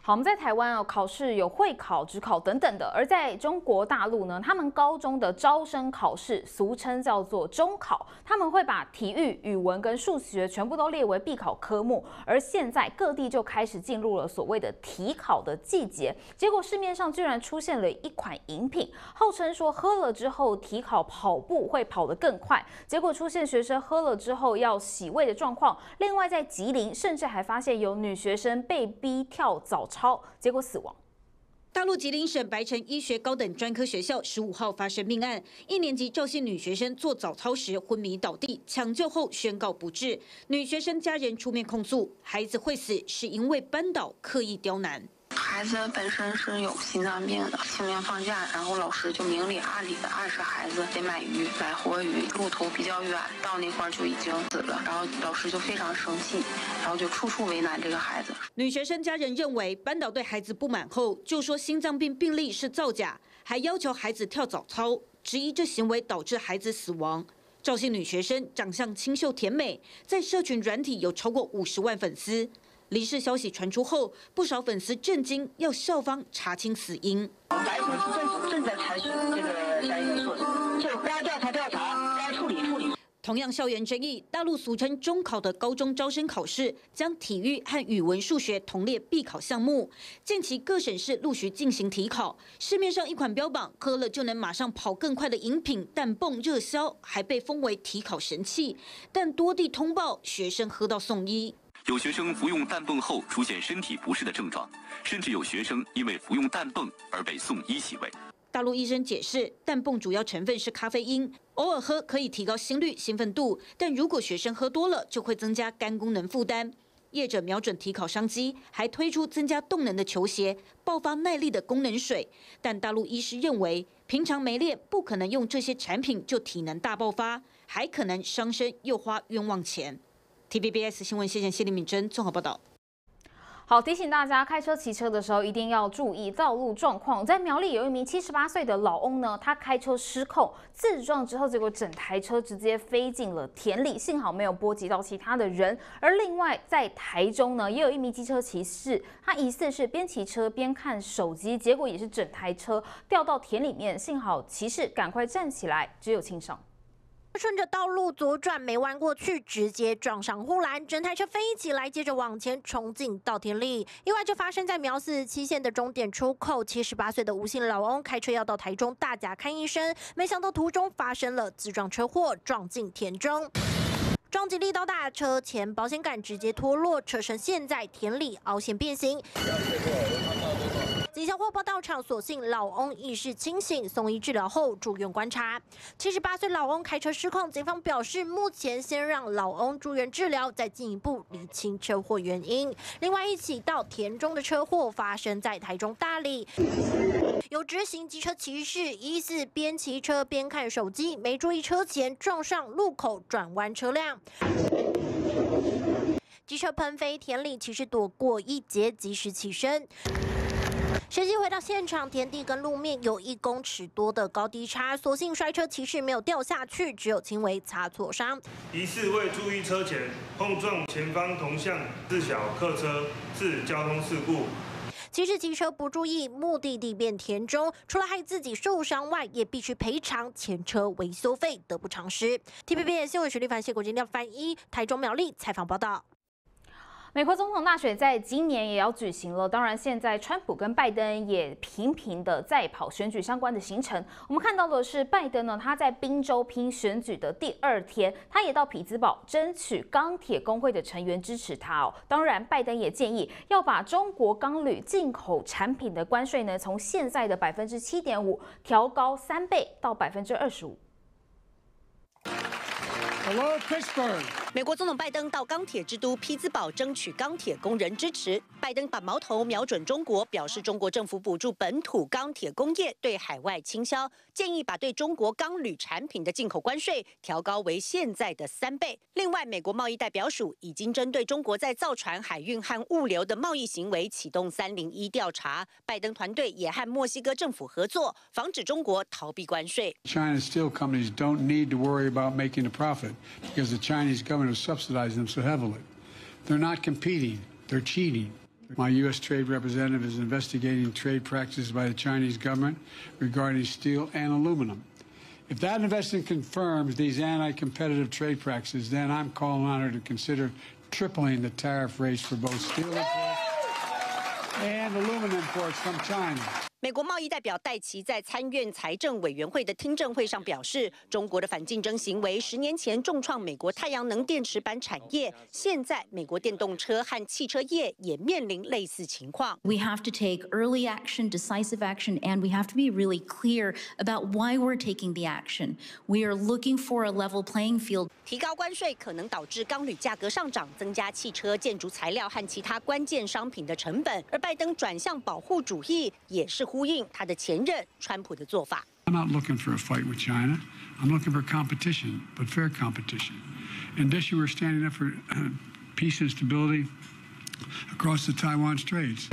好，我们在台湾哦，考试有会考、指考等等的，而在中国大陆呢，他们高中的招生考试俗称叫做中考，他们会把体育、语文跟数学全部都列为必考科目，而现在各地就开始进入了所谓的体考的季节，结果市面上居然出现了一款饮品，号称说喝了之后体考跑步会跑得更快，结果出现学生喝了之后要洗胃的状况。另外，在吉林甚至还发现有女学生被逼跳早操。超结果死亡。 大陆吉林省白城医学高等专科学校十五号发生命案，一年级赵姓女学生做早操时昏迷倒地，抢救后宣告不治。女学生家人出面控诉，孩子会死是因为班导刻意刁难。 孩子本身是有心脏病的，清明放假，然后老师就明里暗里的暗示孩子得买鱼，买活鱼，路途比较远，到那块就已经死了，然后老师就非常生气，然后就处处为难这个孩子。 女学生家人认为班导对孩子不满后，就说心脏病病历是造假，还要求孩子跳早操，质疑这行为导致孩子死亡。赵姓女学生长相清秀甜美，在社群软体有超过五十万粉丝。离世消息传出后，不少粉丝震惊，要校方查清死因。 白城市政府正在采取这个相应措施，就是该调查调查，该处理处理。 同样校园争议，大陆俗称中考的高中招生考试，将体育和语文、数学同列必考项目。近期各省市陆续进行体考，市面上一款标榜喝了就能马上跑更快的饮品氮泵热销，还被封为体考神器，但多地通报学生喝到送医。 有学生服用氮泵后出现身体不适的症状，甚至有学生因为服用氮泵而被送医洗胃。 大陆医生解释，氮泵主要成分是咖啡因，偶尔喝可以提高心率、兴奋度，但如果学生喝多了，就会增加肝功能负担。业者瞄准体考商机，还推出增加动能的球鞋、爆发耐力的功能水。但大陆医师认为，平常没练，不可能用这些产品就体能大爆发，还可能伤身又花冤枉钱。T V B S 新闻线线谢丽敏珍综合报道。 好，提醒大家，开车、骑车的时候一定要注意道路状况。在苗栗有一名七十八岁的老翁呢，他开车失控自撞之后，结果整台车直接飞进了田里，幸好没有波及到其他的人。而另外在台中呢，也有一名机车骑士，他疑似是边骑车边看手机，结果也是整台车掉到田里面，幸好骑士赶快站起来，只有轻伤。 顺着道路左转没弯过去，直接撞上护栏，整台车飞起来，接着往前冲进稻田里。意外就发生在苗四七线的终点出口，七十八岁的吴姓老翁开车要到台中大甲看医生，没想到途中发生了自撞车祸，撞进田中。撞击力道大，车前保险杆直接脱落，车身陷在田里，凹陷变形。警消获报到场，所幸老翁意识清醒，送医治疗后住院观察。七十八岁老翁开车失控，警方表示目前先让老翁住院治疗，再进一步厘清车祸原因。另外一起到田中的车祸发生在台中大里，有直行机车骑士疑似边骑车边看手机，没注意车前撞上路口转弯车辆。机车喷飞田里，骑士躲过一劫，及时起身。实际回到现场，田地跟路面有一公尺多的高低差，所幸摔车骑士没有掉下去，只有轻微擦挫伤。 疑似未注意车前碰撞前方同向自小客车，致交通事故。 骑士骑车不注意，目的地变田中，除了害自己受伤外，也必须赔偿前车维修费，得不偿失。T V B S 新闻徐立凡、谢国金廖翻译，台中苗栗采访报道。 美国总统大选在今年也要举行了，当然现在川普跟拜登也频频的在跑选举相关的行程。我们看到的是拜登呢，他在宾州拼选举的第二天，他也到匹兹堡争取钢铁工会的成员支持他哦。当然，拜登也建议要把中国钢铝进口产品的关税呢，从现在的百分之七点五调高三倍到百分之二十五。 Hello, Pittsburgh. 美国总统拜登到钢铁之都匹兹堡争取钢铁工人支持。拜登把矛头瞄准中国，表示中国政府补助本土钢铁工业，对海外倾销，建议把对中国钢铝产品的进口关税调高为现在的三倍。另外，美国贸易代表署已经针对中国在造船、海运和物流的贸易行为启动三零一调查。拜登团队也和墨西哥政府合作，防止中国逃避关税。 China steel companies don't need to worry about making a profit because the Chinese government has subsidized them so heavily. They're not competing, they're cheating. My U S Trade Representative is investigating trade practices by the Chinese government regarding steel and aluminum. If that investigation confirms these anti-competitive trade practices, then I'm calling on her to consider tripling the tariff rates for both steel imports and aluminum imports from China. 美国贸易代表戴琪在参院财政委员会的听证会上表示，中国的反竞争行为十年前重创美国太阳能电池板产业，现在美国电动车和汽车业也面临类似情况。 We have to take early action, decisive action, and we have to be really clear about why we're taking the action. We are looking for a level playing field. 提高关税可能导致钢铝价格上涨，增加汽车、建筑材料和其他关键商品的成本。而拜登转向保护主义，也是呼应他的前任川普的做法。 I'm not looking for a fight with China. I'm looking for competition, but fair competition. In addition, we're standing up for peace and stability across the Taiwan Straits.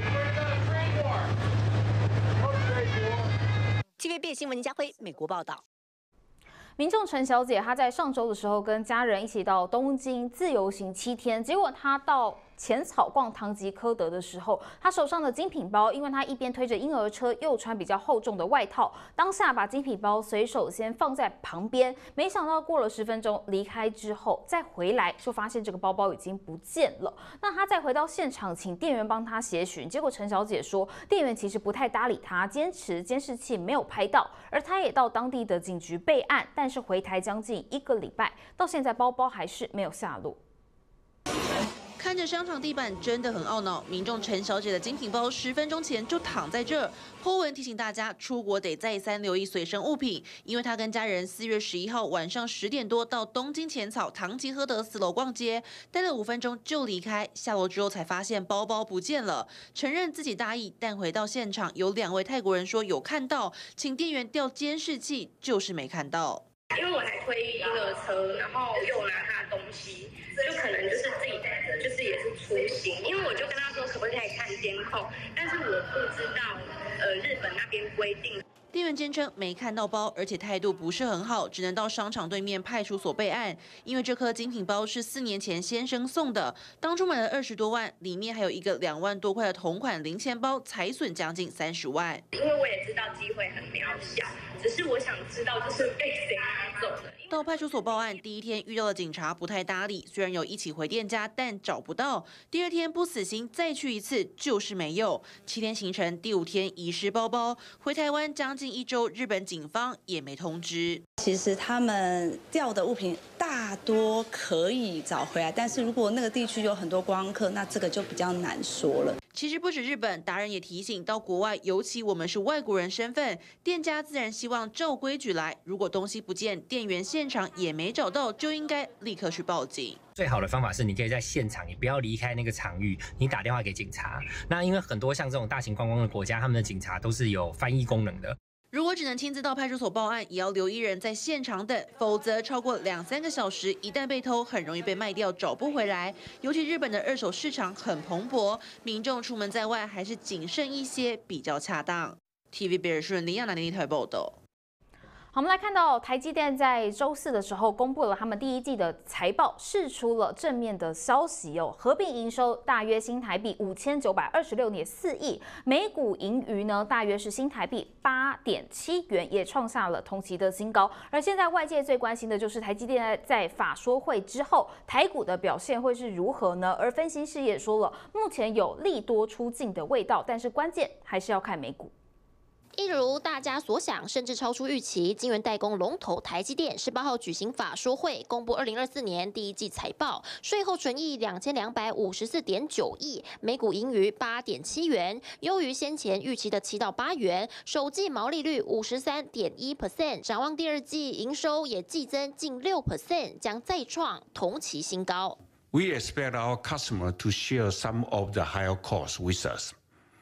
T V B 新闻林家辉，美国报道。 民众陈小姐，她在上周的时候跟家人一起到东京自由行七天，结果她到浅草逛唐吉诃德的时候，她手上的精品包，因为她一边推着婴儿车，又穿比较厚重的外套，当下把精品包随手先放在旁边，没想到过了十分钟离开之后再回来，就发现这个包包已经不见了。那她再回到现场，请店员帮她协寻，结果陈小姐说，店员其实不太搭理她，坚持监视器没有拍到，而她也到当地的警局备案，但是回台将近一个礼拜，到现在包包还是没有下落。 看着商场地板真的很懊恼，民众陈小姐的精品包十分钟前就躺在这儿。po文提醒大家，出国得再三留意随身物品，因为她跟家人四月十一号晚上十点多到东京浅草唐吉诃德四楼逛街，待了五分钟就离开，下楼之后才发现包包不见了，承认自己大意，但回到现场有两位泰国人说有看到，请店员调监视器，就是没看到。 因为我还推婴儿车，然后又拿他的东西，就可能就是自己就是也是粗心，因为我就跟他说可不可以看监控，但是我不知道呃日本那边规定。 店员坚称没看到包，而且态度不是很好，只能到商场对面派出所备案。因为这颗精品包是四年前先生送的，当初买了二十多万，里面还有一个两万多块的同款零钱包，财损将近三十万。 因为我也知道机会很渺小，只是我想知道就是被谁拿走的。 到派出所报案第一天遇到的警察不太搭理，虽然有一起回店家，但找不到。第二天不死心，再去一次就是没有。七天行程，第五天遗失包包，回台湾将近一周，日本警方也没通知。 其实他们掉的物品大多可以找回来，但是如果那个地区有很多观光客，那这个就比较难说了。 其实不止日本，达人也提醒，到国外，尤其我们是外国人身份，店家自然希望照规矩来。如果东西不见，店员现场也没找到，就应该立刻去报警。 最好的方法是，你可以在现场，你不要离开那个场域，你打电话给警察。那因为很多像这种大型观光的国家，他们的警察都是有翻译功能的。 如果只能亲自到派出所报案，也要留一人在现场等，否则超过两三个小时，一旦被偷，很容易被卖掉，找不回来。尤其日本的二手市场很蓬勃，民众出门在外还是谨慎一些比较恰当。T V B 尔顺林亚南的台报道。 好，我们来看到台积电在周四的时候公布了他们第一季的财报，释出了正面的消息哦，合并营收大约新台币五千九百二十六点四亿，每股盈余呢大约是新台币八点七元，也创下了同期的新高。而现在外界最关心的就是台积电在法说会之后，台股的表现会是如何呢？而分析师也说了，目前有利多出尽的味道，但是关键还是要看美股。 一如大家所想，甚至超出预期，晶圆代工龙头台积电十八号举行法说会，公布二零二四年第一季财报，税后纯益两千两百五十四点九亿，每股盈余八点七元，优于先前预期的七到八元，首季毛利率五十三点一 percent， 展望第二季营收也季增近六 percent， 将再创同期新高。 We expect our customer to share some of the higher costs with us.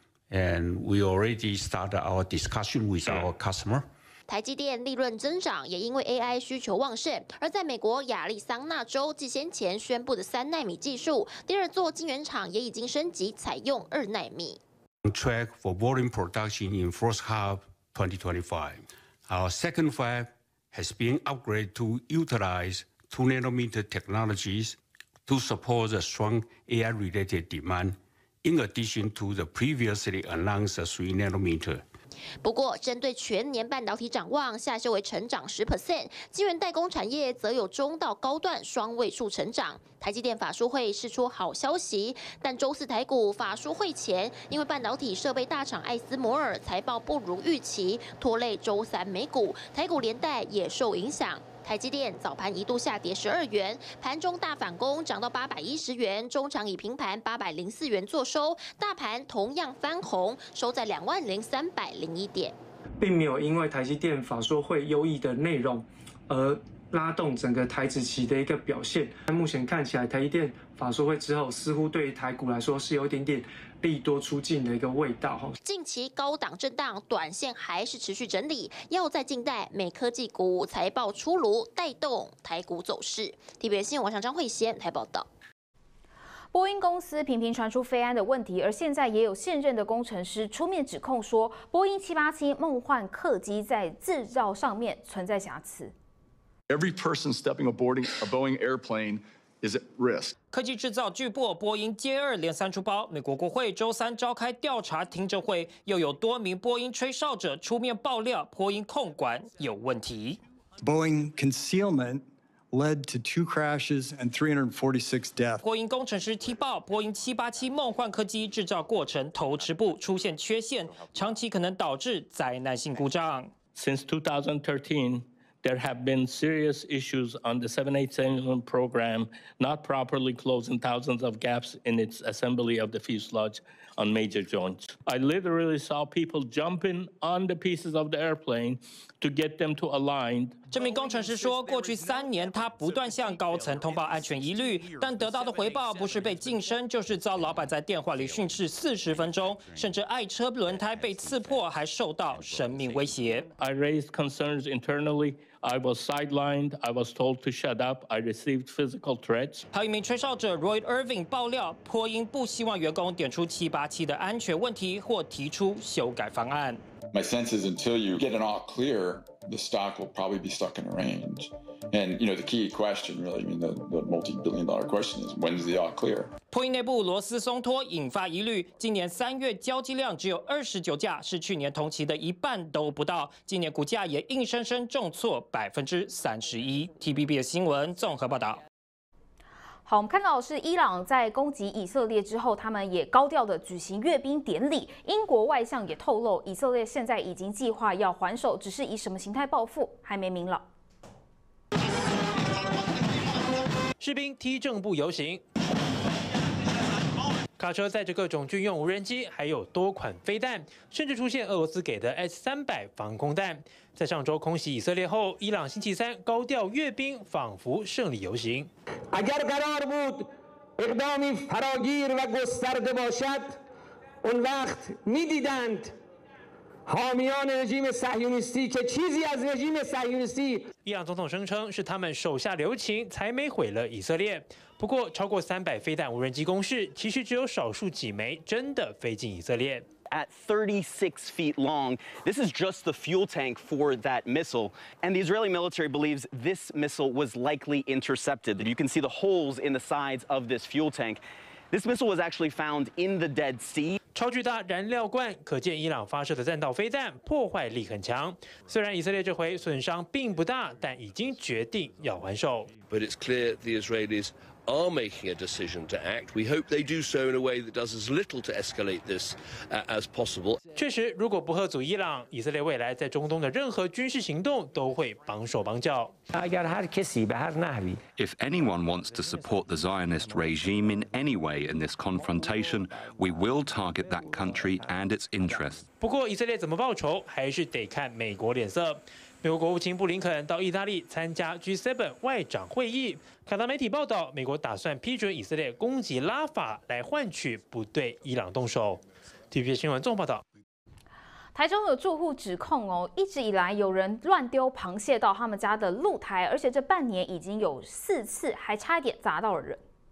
And we already started our discussion with our customer. 台积电利润增长也因为 A I 需求旺盛，而在美国亚利桑那州继先前宣布的三奈米技术，第二座晶圆厂也已经升级采用二奈米。 On track for volume production in first half twenty twenty-five. Our second fab has been upgraded to utilize two nanometer technologies to support the strong A I-related demand in addition to the previously announced three nanometer. 不过，针对全年半导体展望，下修为成长 百分之十， 晶圆代工产业则有中到高段双位数成长。台积电法说会释出好消息，但周四台股法说会前，因为半导体设备大厂艾斯摩尔财报不如预期，拖累周三美股，台股连带也受影响。 台积电早盘一度下跌十二元，盘中大反攻，涨到八百一十元，中场以平盘八百零四元作收，大盘同样翻红，收在两万零三百零一点， 并没有因为台积电法说会优异的内容而拉动整个台指期的一个表现。目前看起来，台积电法说会之后，似乎对于台股来说是有一点点 利多出尽的一个味道哈。 近期高档震荡，短线还是持续整理，要在静待美科技股财报出炉，带动台股走势。T V B S 新闻网上张慧娴台报道。 波音公司频频传出飞安的问题，而现在也有现任的工程师出面指控说，波音七八七梦幻客机在制造上面存在瑕疵。 Every person stepping aboard a Boeing airplane is at risk. 科技制造巨擘波音接二连三出包，美国国会周三召开调查听证会，又有多名波音吹哨者出面爆料，波音控管有问题。 Boeing concealment led to two crashes and three hundred forty-six deaths. 波音工程师踢爆波音七八七梦幻客机制造过程头齿部出现缺陷，长期可能导致灾难性故障。 Since two thousand thirteen. There have been serious issues on the seven eighty-seven program, not properly closing thousands of gaps in its assembly of the fuselage on major joints. I literally saw people jumping on the pieces of the airplane to get them to align. 这名工程师说，过去三年他不断向高层通报安全疑虑，但得到的回报不是被晋升，就是遭老板在电话里训斥四十分钟，甚至爱车轮胎被刺破，还受到生命威胁。 I raised concerns internally. I was sidelined. I was told to shut up. I received physical threats. 还有一名吹哨者 Roy Irving 爆料，波音不希望员工点出七八七的安全问题或提出修改方案。 My sense is until you get an all clear, the stock will probably be stuck in a range. And you know the key question, really, I mean, the, the multi-billion dollar question is when's the all clear? 波音内部螺丝松脱引发疑虑，今年三月交机量只有二十九架，是去年同期的一半都不到。今年股价也硬生生重挫百分之三十一。T V B 的新闻综合报道。 好，我们看到的是伊朗在攻击以色列之后，他们也高调的举行阅兵典礼。英国外相也透露，以色列现在已经计划要还手，只是以什么形态报复还没明朗。 士兵踢正步游行，卡车载着各种军用无人机，还有多款飞弹，甚至出现俄罗斯给的 S 三百防空弹。在上周空袭以色列后，伊朗星期三高调阅兵，仿佛胜利游行。 اگر قرار بود اقدامی فراگیر و گسترده باشد اون وقت می‌دیدند حامیان رژیم صهیونیستی که چیزی از رژیم صهیونیستی 伊朗总统声称是他们手下留情，才没毁了以色列。不过，超过三百飞弹无人机攻势，其实只有少数几枚真的飞进以色列。 At thirty-six feet long. This is just the fuel tank for that missile. And the Israeli military believes this missile was likely intercepted. You can see the holes in the sides of this fuel tank. This missile was actually found in the Dead Sea. 超巨大燃料罐，可见伊朗发射的弹道飞弹破坏力很强。虽然以色列这回损伤并不大，但已经决定要还手。 But it's clear the Israelis are making a decision to act. We hope they do so in a way that does as little to escalate this uh, as possible. 确实，如果不吓阻伊朗，以色列未来在中东的任何军事行动都会绑手绑脚。 If anyone wants to support the Zionist regime in any way in this confrontation, we will target that country and its interests. 不过，以色列怎么报仇，还是得看美国脸色。美国国务卿布林肯到意大利参加 G 七 外长会议。卡达媒体报道，美国打算批准以色列攻击拉法，来换取不对伊朗动手。T V B 新闻综合报道。 台中有住户指控哦，一直以来有人乱丢螃蟹到他们家的露台，而且这半年已经有四次，还差一点砸到了人。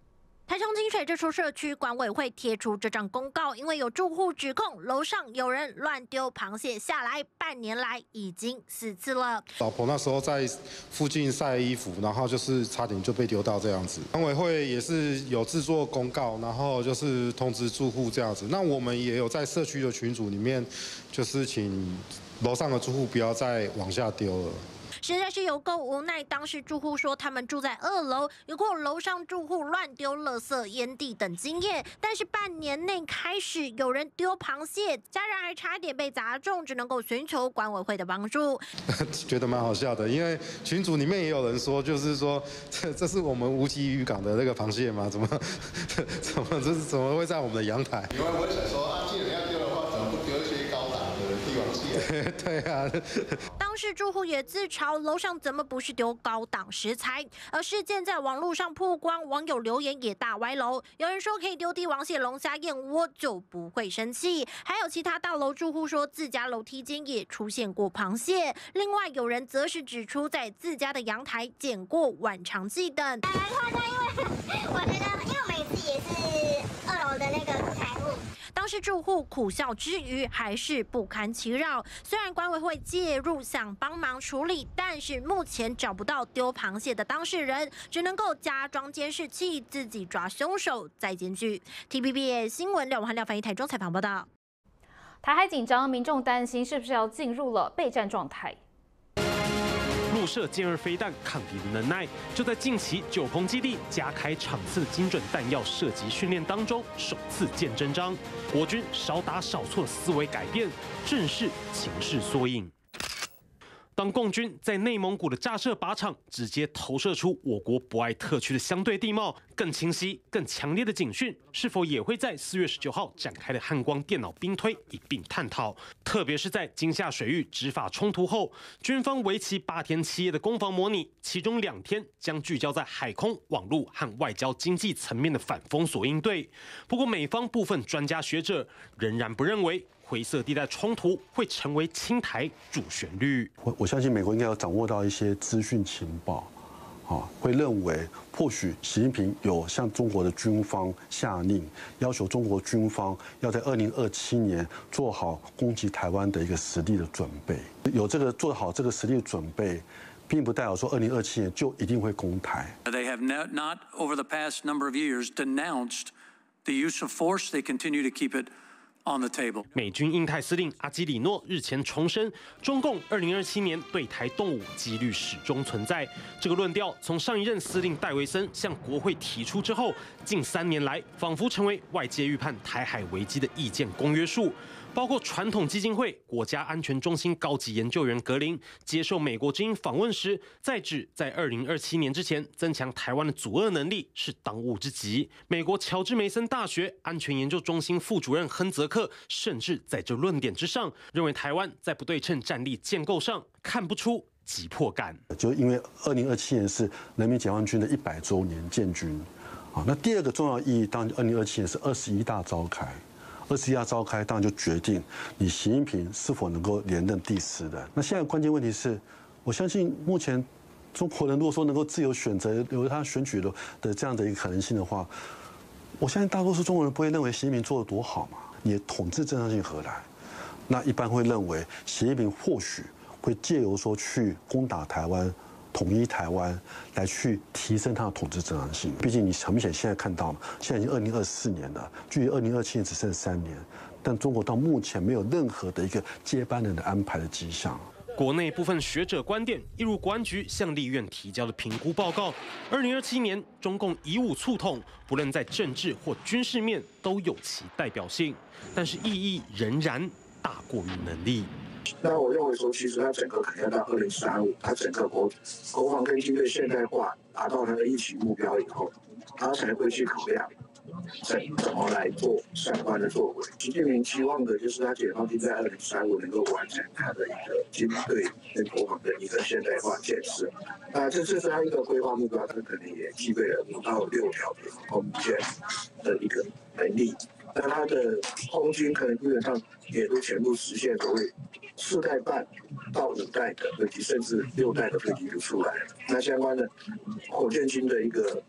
台中清水这处社区管委会贴出这张公告，因为有住户指控楼上有人乱丢螃蟹下来，半年来已经四次了。 老婆那时候在附近晒衣服，然后就是差点就被丢到这样子。管委会也是有制作公告，然后就是通知住户这样子。那我们也有在社区的群组里面，就是请楼上的住户不要再往下丢了。 实在是有够无奈，当时住户说他们住在二楼，有过楼上住户乱丢垃圾、烟蒂等经验，但是半年内开始有人丢螃蟹，家人还差点被砸中，只能够寻求管委会的帮助。 觉得蛮好笑的，因为群组里面也有人说，就是说这这是我们无极渔港的那个螃蟹吗？怎么怎么这是怎么会在我们的阳台？ 你会不会想说啊，既然要丢的话，怎么不丢一些高档的帝王蟹？ 对啊。 当时住户也自嘲，楼上怎么不是丢高档食材？而事件在网络上曝光，网友留言也大歪楼。有人说可以丢帝王蟹、龙虾、燕窝就不会生气，还有其他大楼住户说自家楼梯间也出现过螃蟹。另外有人则是指出在自家的阳台捡过晚长记等。 蛮夸张，因为我觉得，因为我们也是也是二楼的那个财务。 当时住户苦笑之余，还是不堪其扰。虽然管委会介入想帮忙处理，但是目前找不到丢螃蟹的当事人，只能够加装监视器，自己抓凶手再检举。T V B S 新闻廖文汉、廖凡一台中采访报道。 台海紧张，民众担心是不是要进入了备战状态。 陆射歼二飞弹抗敌的能耐，就在近期九鹏基地加开场次精准弹药射击训练当中首次见真章。国军少打少错思维改变，正是情势缩影。当共军在内蒙古的炸射靶场直接投射出我国博爱特区的相对地貌，更清晰、更强烈的警讯，是否也会在四月十九号展开的汉光电脑兵推一并探讨？特别是在金厦水域执法冲突后，军方为期八天七夜的攻防模拟，其中两天将聚焦在海空、网络和外交经济层面的反封锁应对。不过，美方部分专家学者仍然不认为灰色地带冲突会成为清台主旋律。 我我相信美国应该要掌握到一些资讯情报，啊，会认为或许习近平有向中国的军方下令，要求中国军方要在二零二七年做好攻击台湾的一个实力的准备。有这个做好这个实力的准备，并不代表说二零二七年就一定会攻台。 They have not, not over the past number of years denounced the use of force. They continue to keep it on the table. 美军印太司令阿基里诺日前重申，中共二零二七年对台动武几率始终存在。这个论调从上一任司令戴维森向国会提出之后，近三年来仿佛成为外界预判台海危机的意见公约数。包括传统基金会国家安全中心高级研究员格林接受美国之音访问时，再指在二零二七年之前增强台湾的阻遏能力是当务之急。美国乔治梅森大学安全研究中心副主任亨泽克甚至在这论点之上，认为台湾在不对称战力建构上看不出急迫感。 就因为二零二七年是人民解放军的一百周年建军，啊，那第二个重要意义，当然二零二七年是二十一大召开。二十一大召开，当然就决定你习近平是否能够连任第四任。那现在关键问题是，我相信目前中国人如果说能够自由选择由他选举的的这样的一个可能性的话，我相信大多数中国人不会认为习近平做得多好嘛，你的统治正当性何来？那一般会认为习近平或许会借由说去攻打台湾。统一台湾来去提升它的统治正当性。毕竟你很明显现在看到了，现在已经二零二四年了，距离二零二七年只剩三年，但中国到目前没有任何的一个接班人的安排的迹象。 国内部分学者观点，一如国安局向立院提交的评估报告，二零二七年中共以武促统，不论在政治或军事面都有其代表性，但是意义仍然大过于能力。 那我认为说，其实它整个可能要到二零三五，它整个国国防跟军队现代化达到它的预期目标以后，它才会去考量怎怎么来做相关的作为。习近平期望的就是他解放军在二零三五能够完成他的一个军队跟国防的一个现代化建设。那这这是他一个规划目标，他可能也具备了五到六条的空间的一个能力。那它的空军可能基本上也都全部实现所谓四代半到五代的飞机，甚至六代的飞机就出来了。那相关的火箭军的一个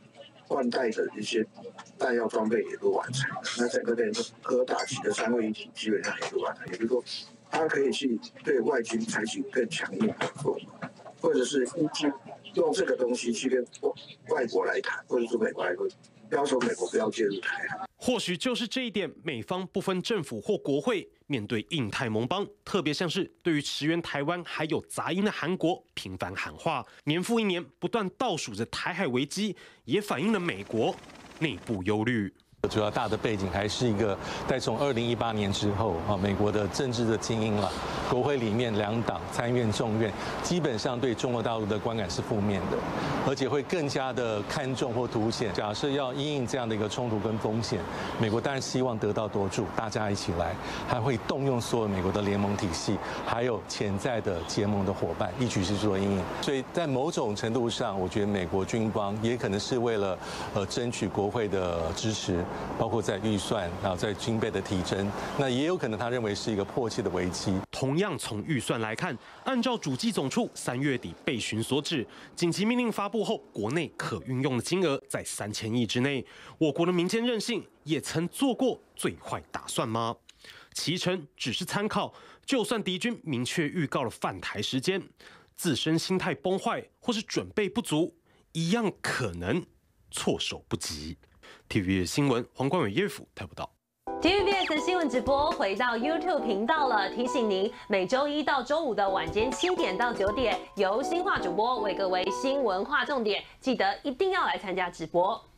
换代的一些弹药装备也都完成了，那整个的核打击的三位一体基本上也都完成，也就是说，它可以去对外军采取更强硬的做法，或者是用这个东西去跟外国来谈，或者说美国来要求美国不要介入台海。 或许就是这一点，美方不分政府或国会，面对印太盟邦，特别像是对于驰援台湾还有杂音的韩国，频繁喊话，年复一年不断倒数着台海危机，也反映了美国内部忧虑。 主要大的背景还是一个，在从二零一八年之后啊，美国的政治的精英了，国会里面两党参院众院基本上对中国大陆的观感是负面的，而且会更加的看重或凸显。假设要因应这样的一个冲突跟风险，美国当然希望得到多助，大家一起来，还会动用所有美国的联盟体系，还有潜在的结盟的伙伴，一举去做因应。所以在某种程度上，我觉得美国军方也可能是为了呃争取国会的支持。包括在预算，然后在军备的提升，那也有可能他认为是一个迫切的危机。 同样从预算来看，按照主计总处三月底备询所指，紧急命令发布后，国内可运用的金额在三千亿之内。我国的民间韧性也曾做过最坏打算吗？其成只是参考，就算敌军明确预告了犯台时间，自身心态崩坏或是准备不足，一样可能措手不及。T V B S 新闻黄冠伟、叶府台报道。 T V B S 新闻直播回到 YouTube 频道了，提醒您每周一到周五的晚间七点到九点，由新化主播为各位新闻划重点，记得一定要来参加直播。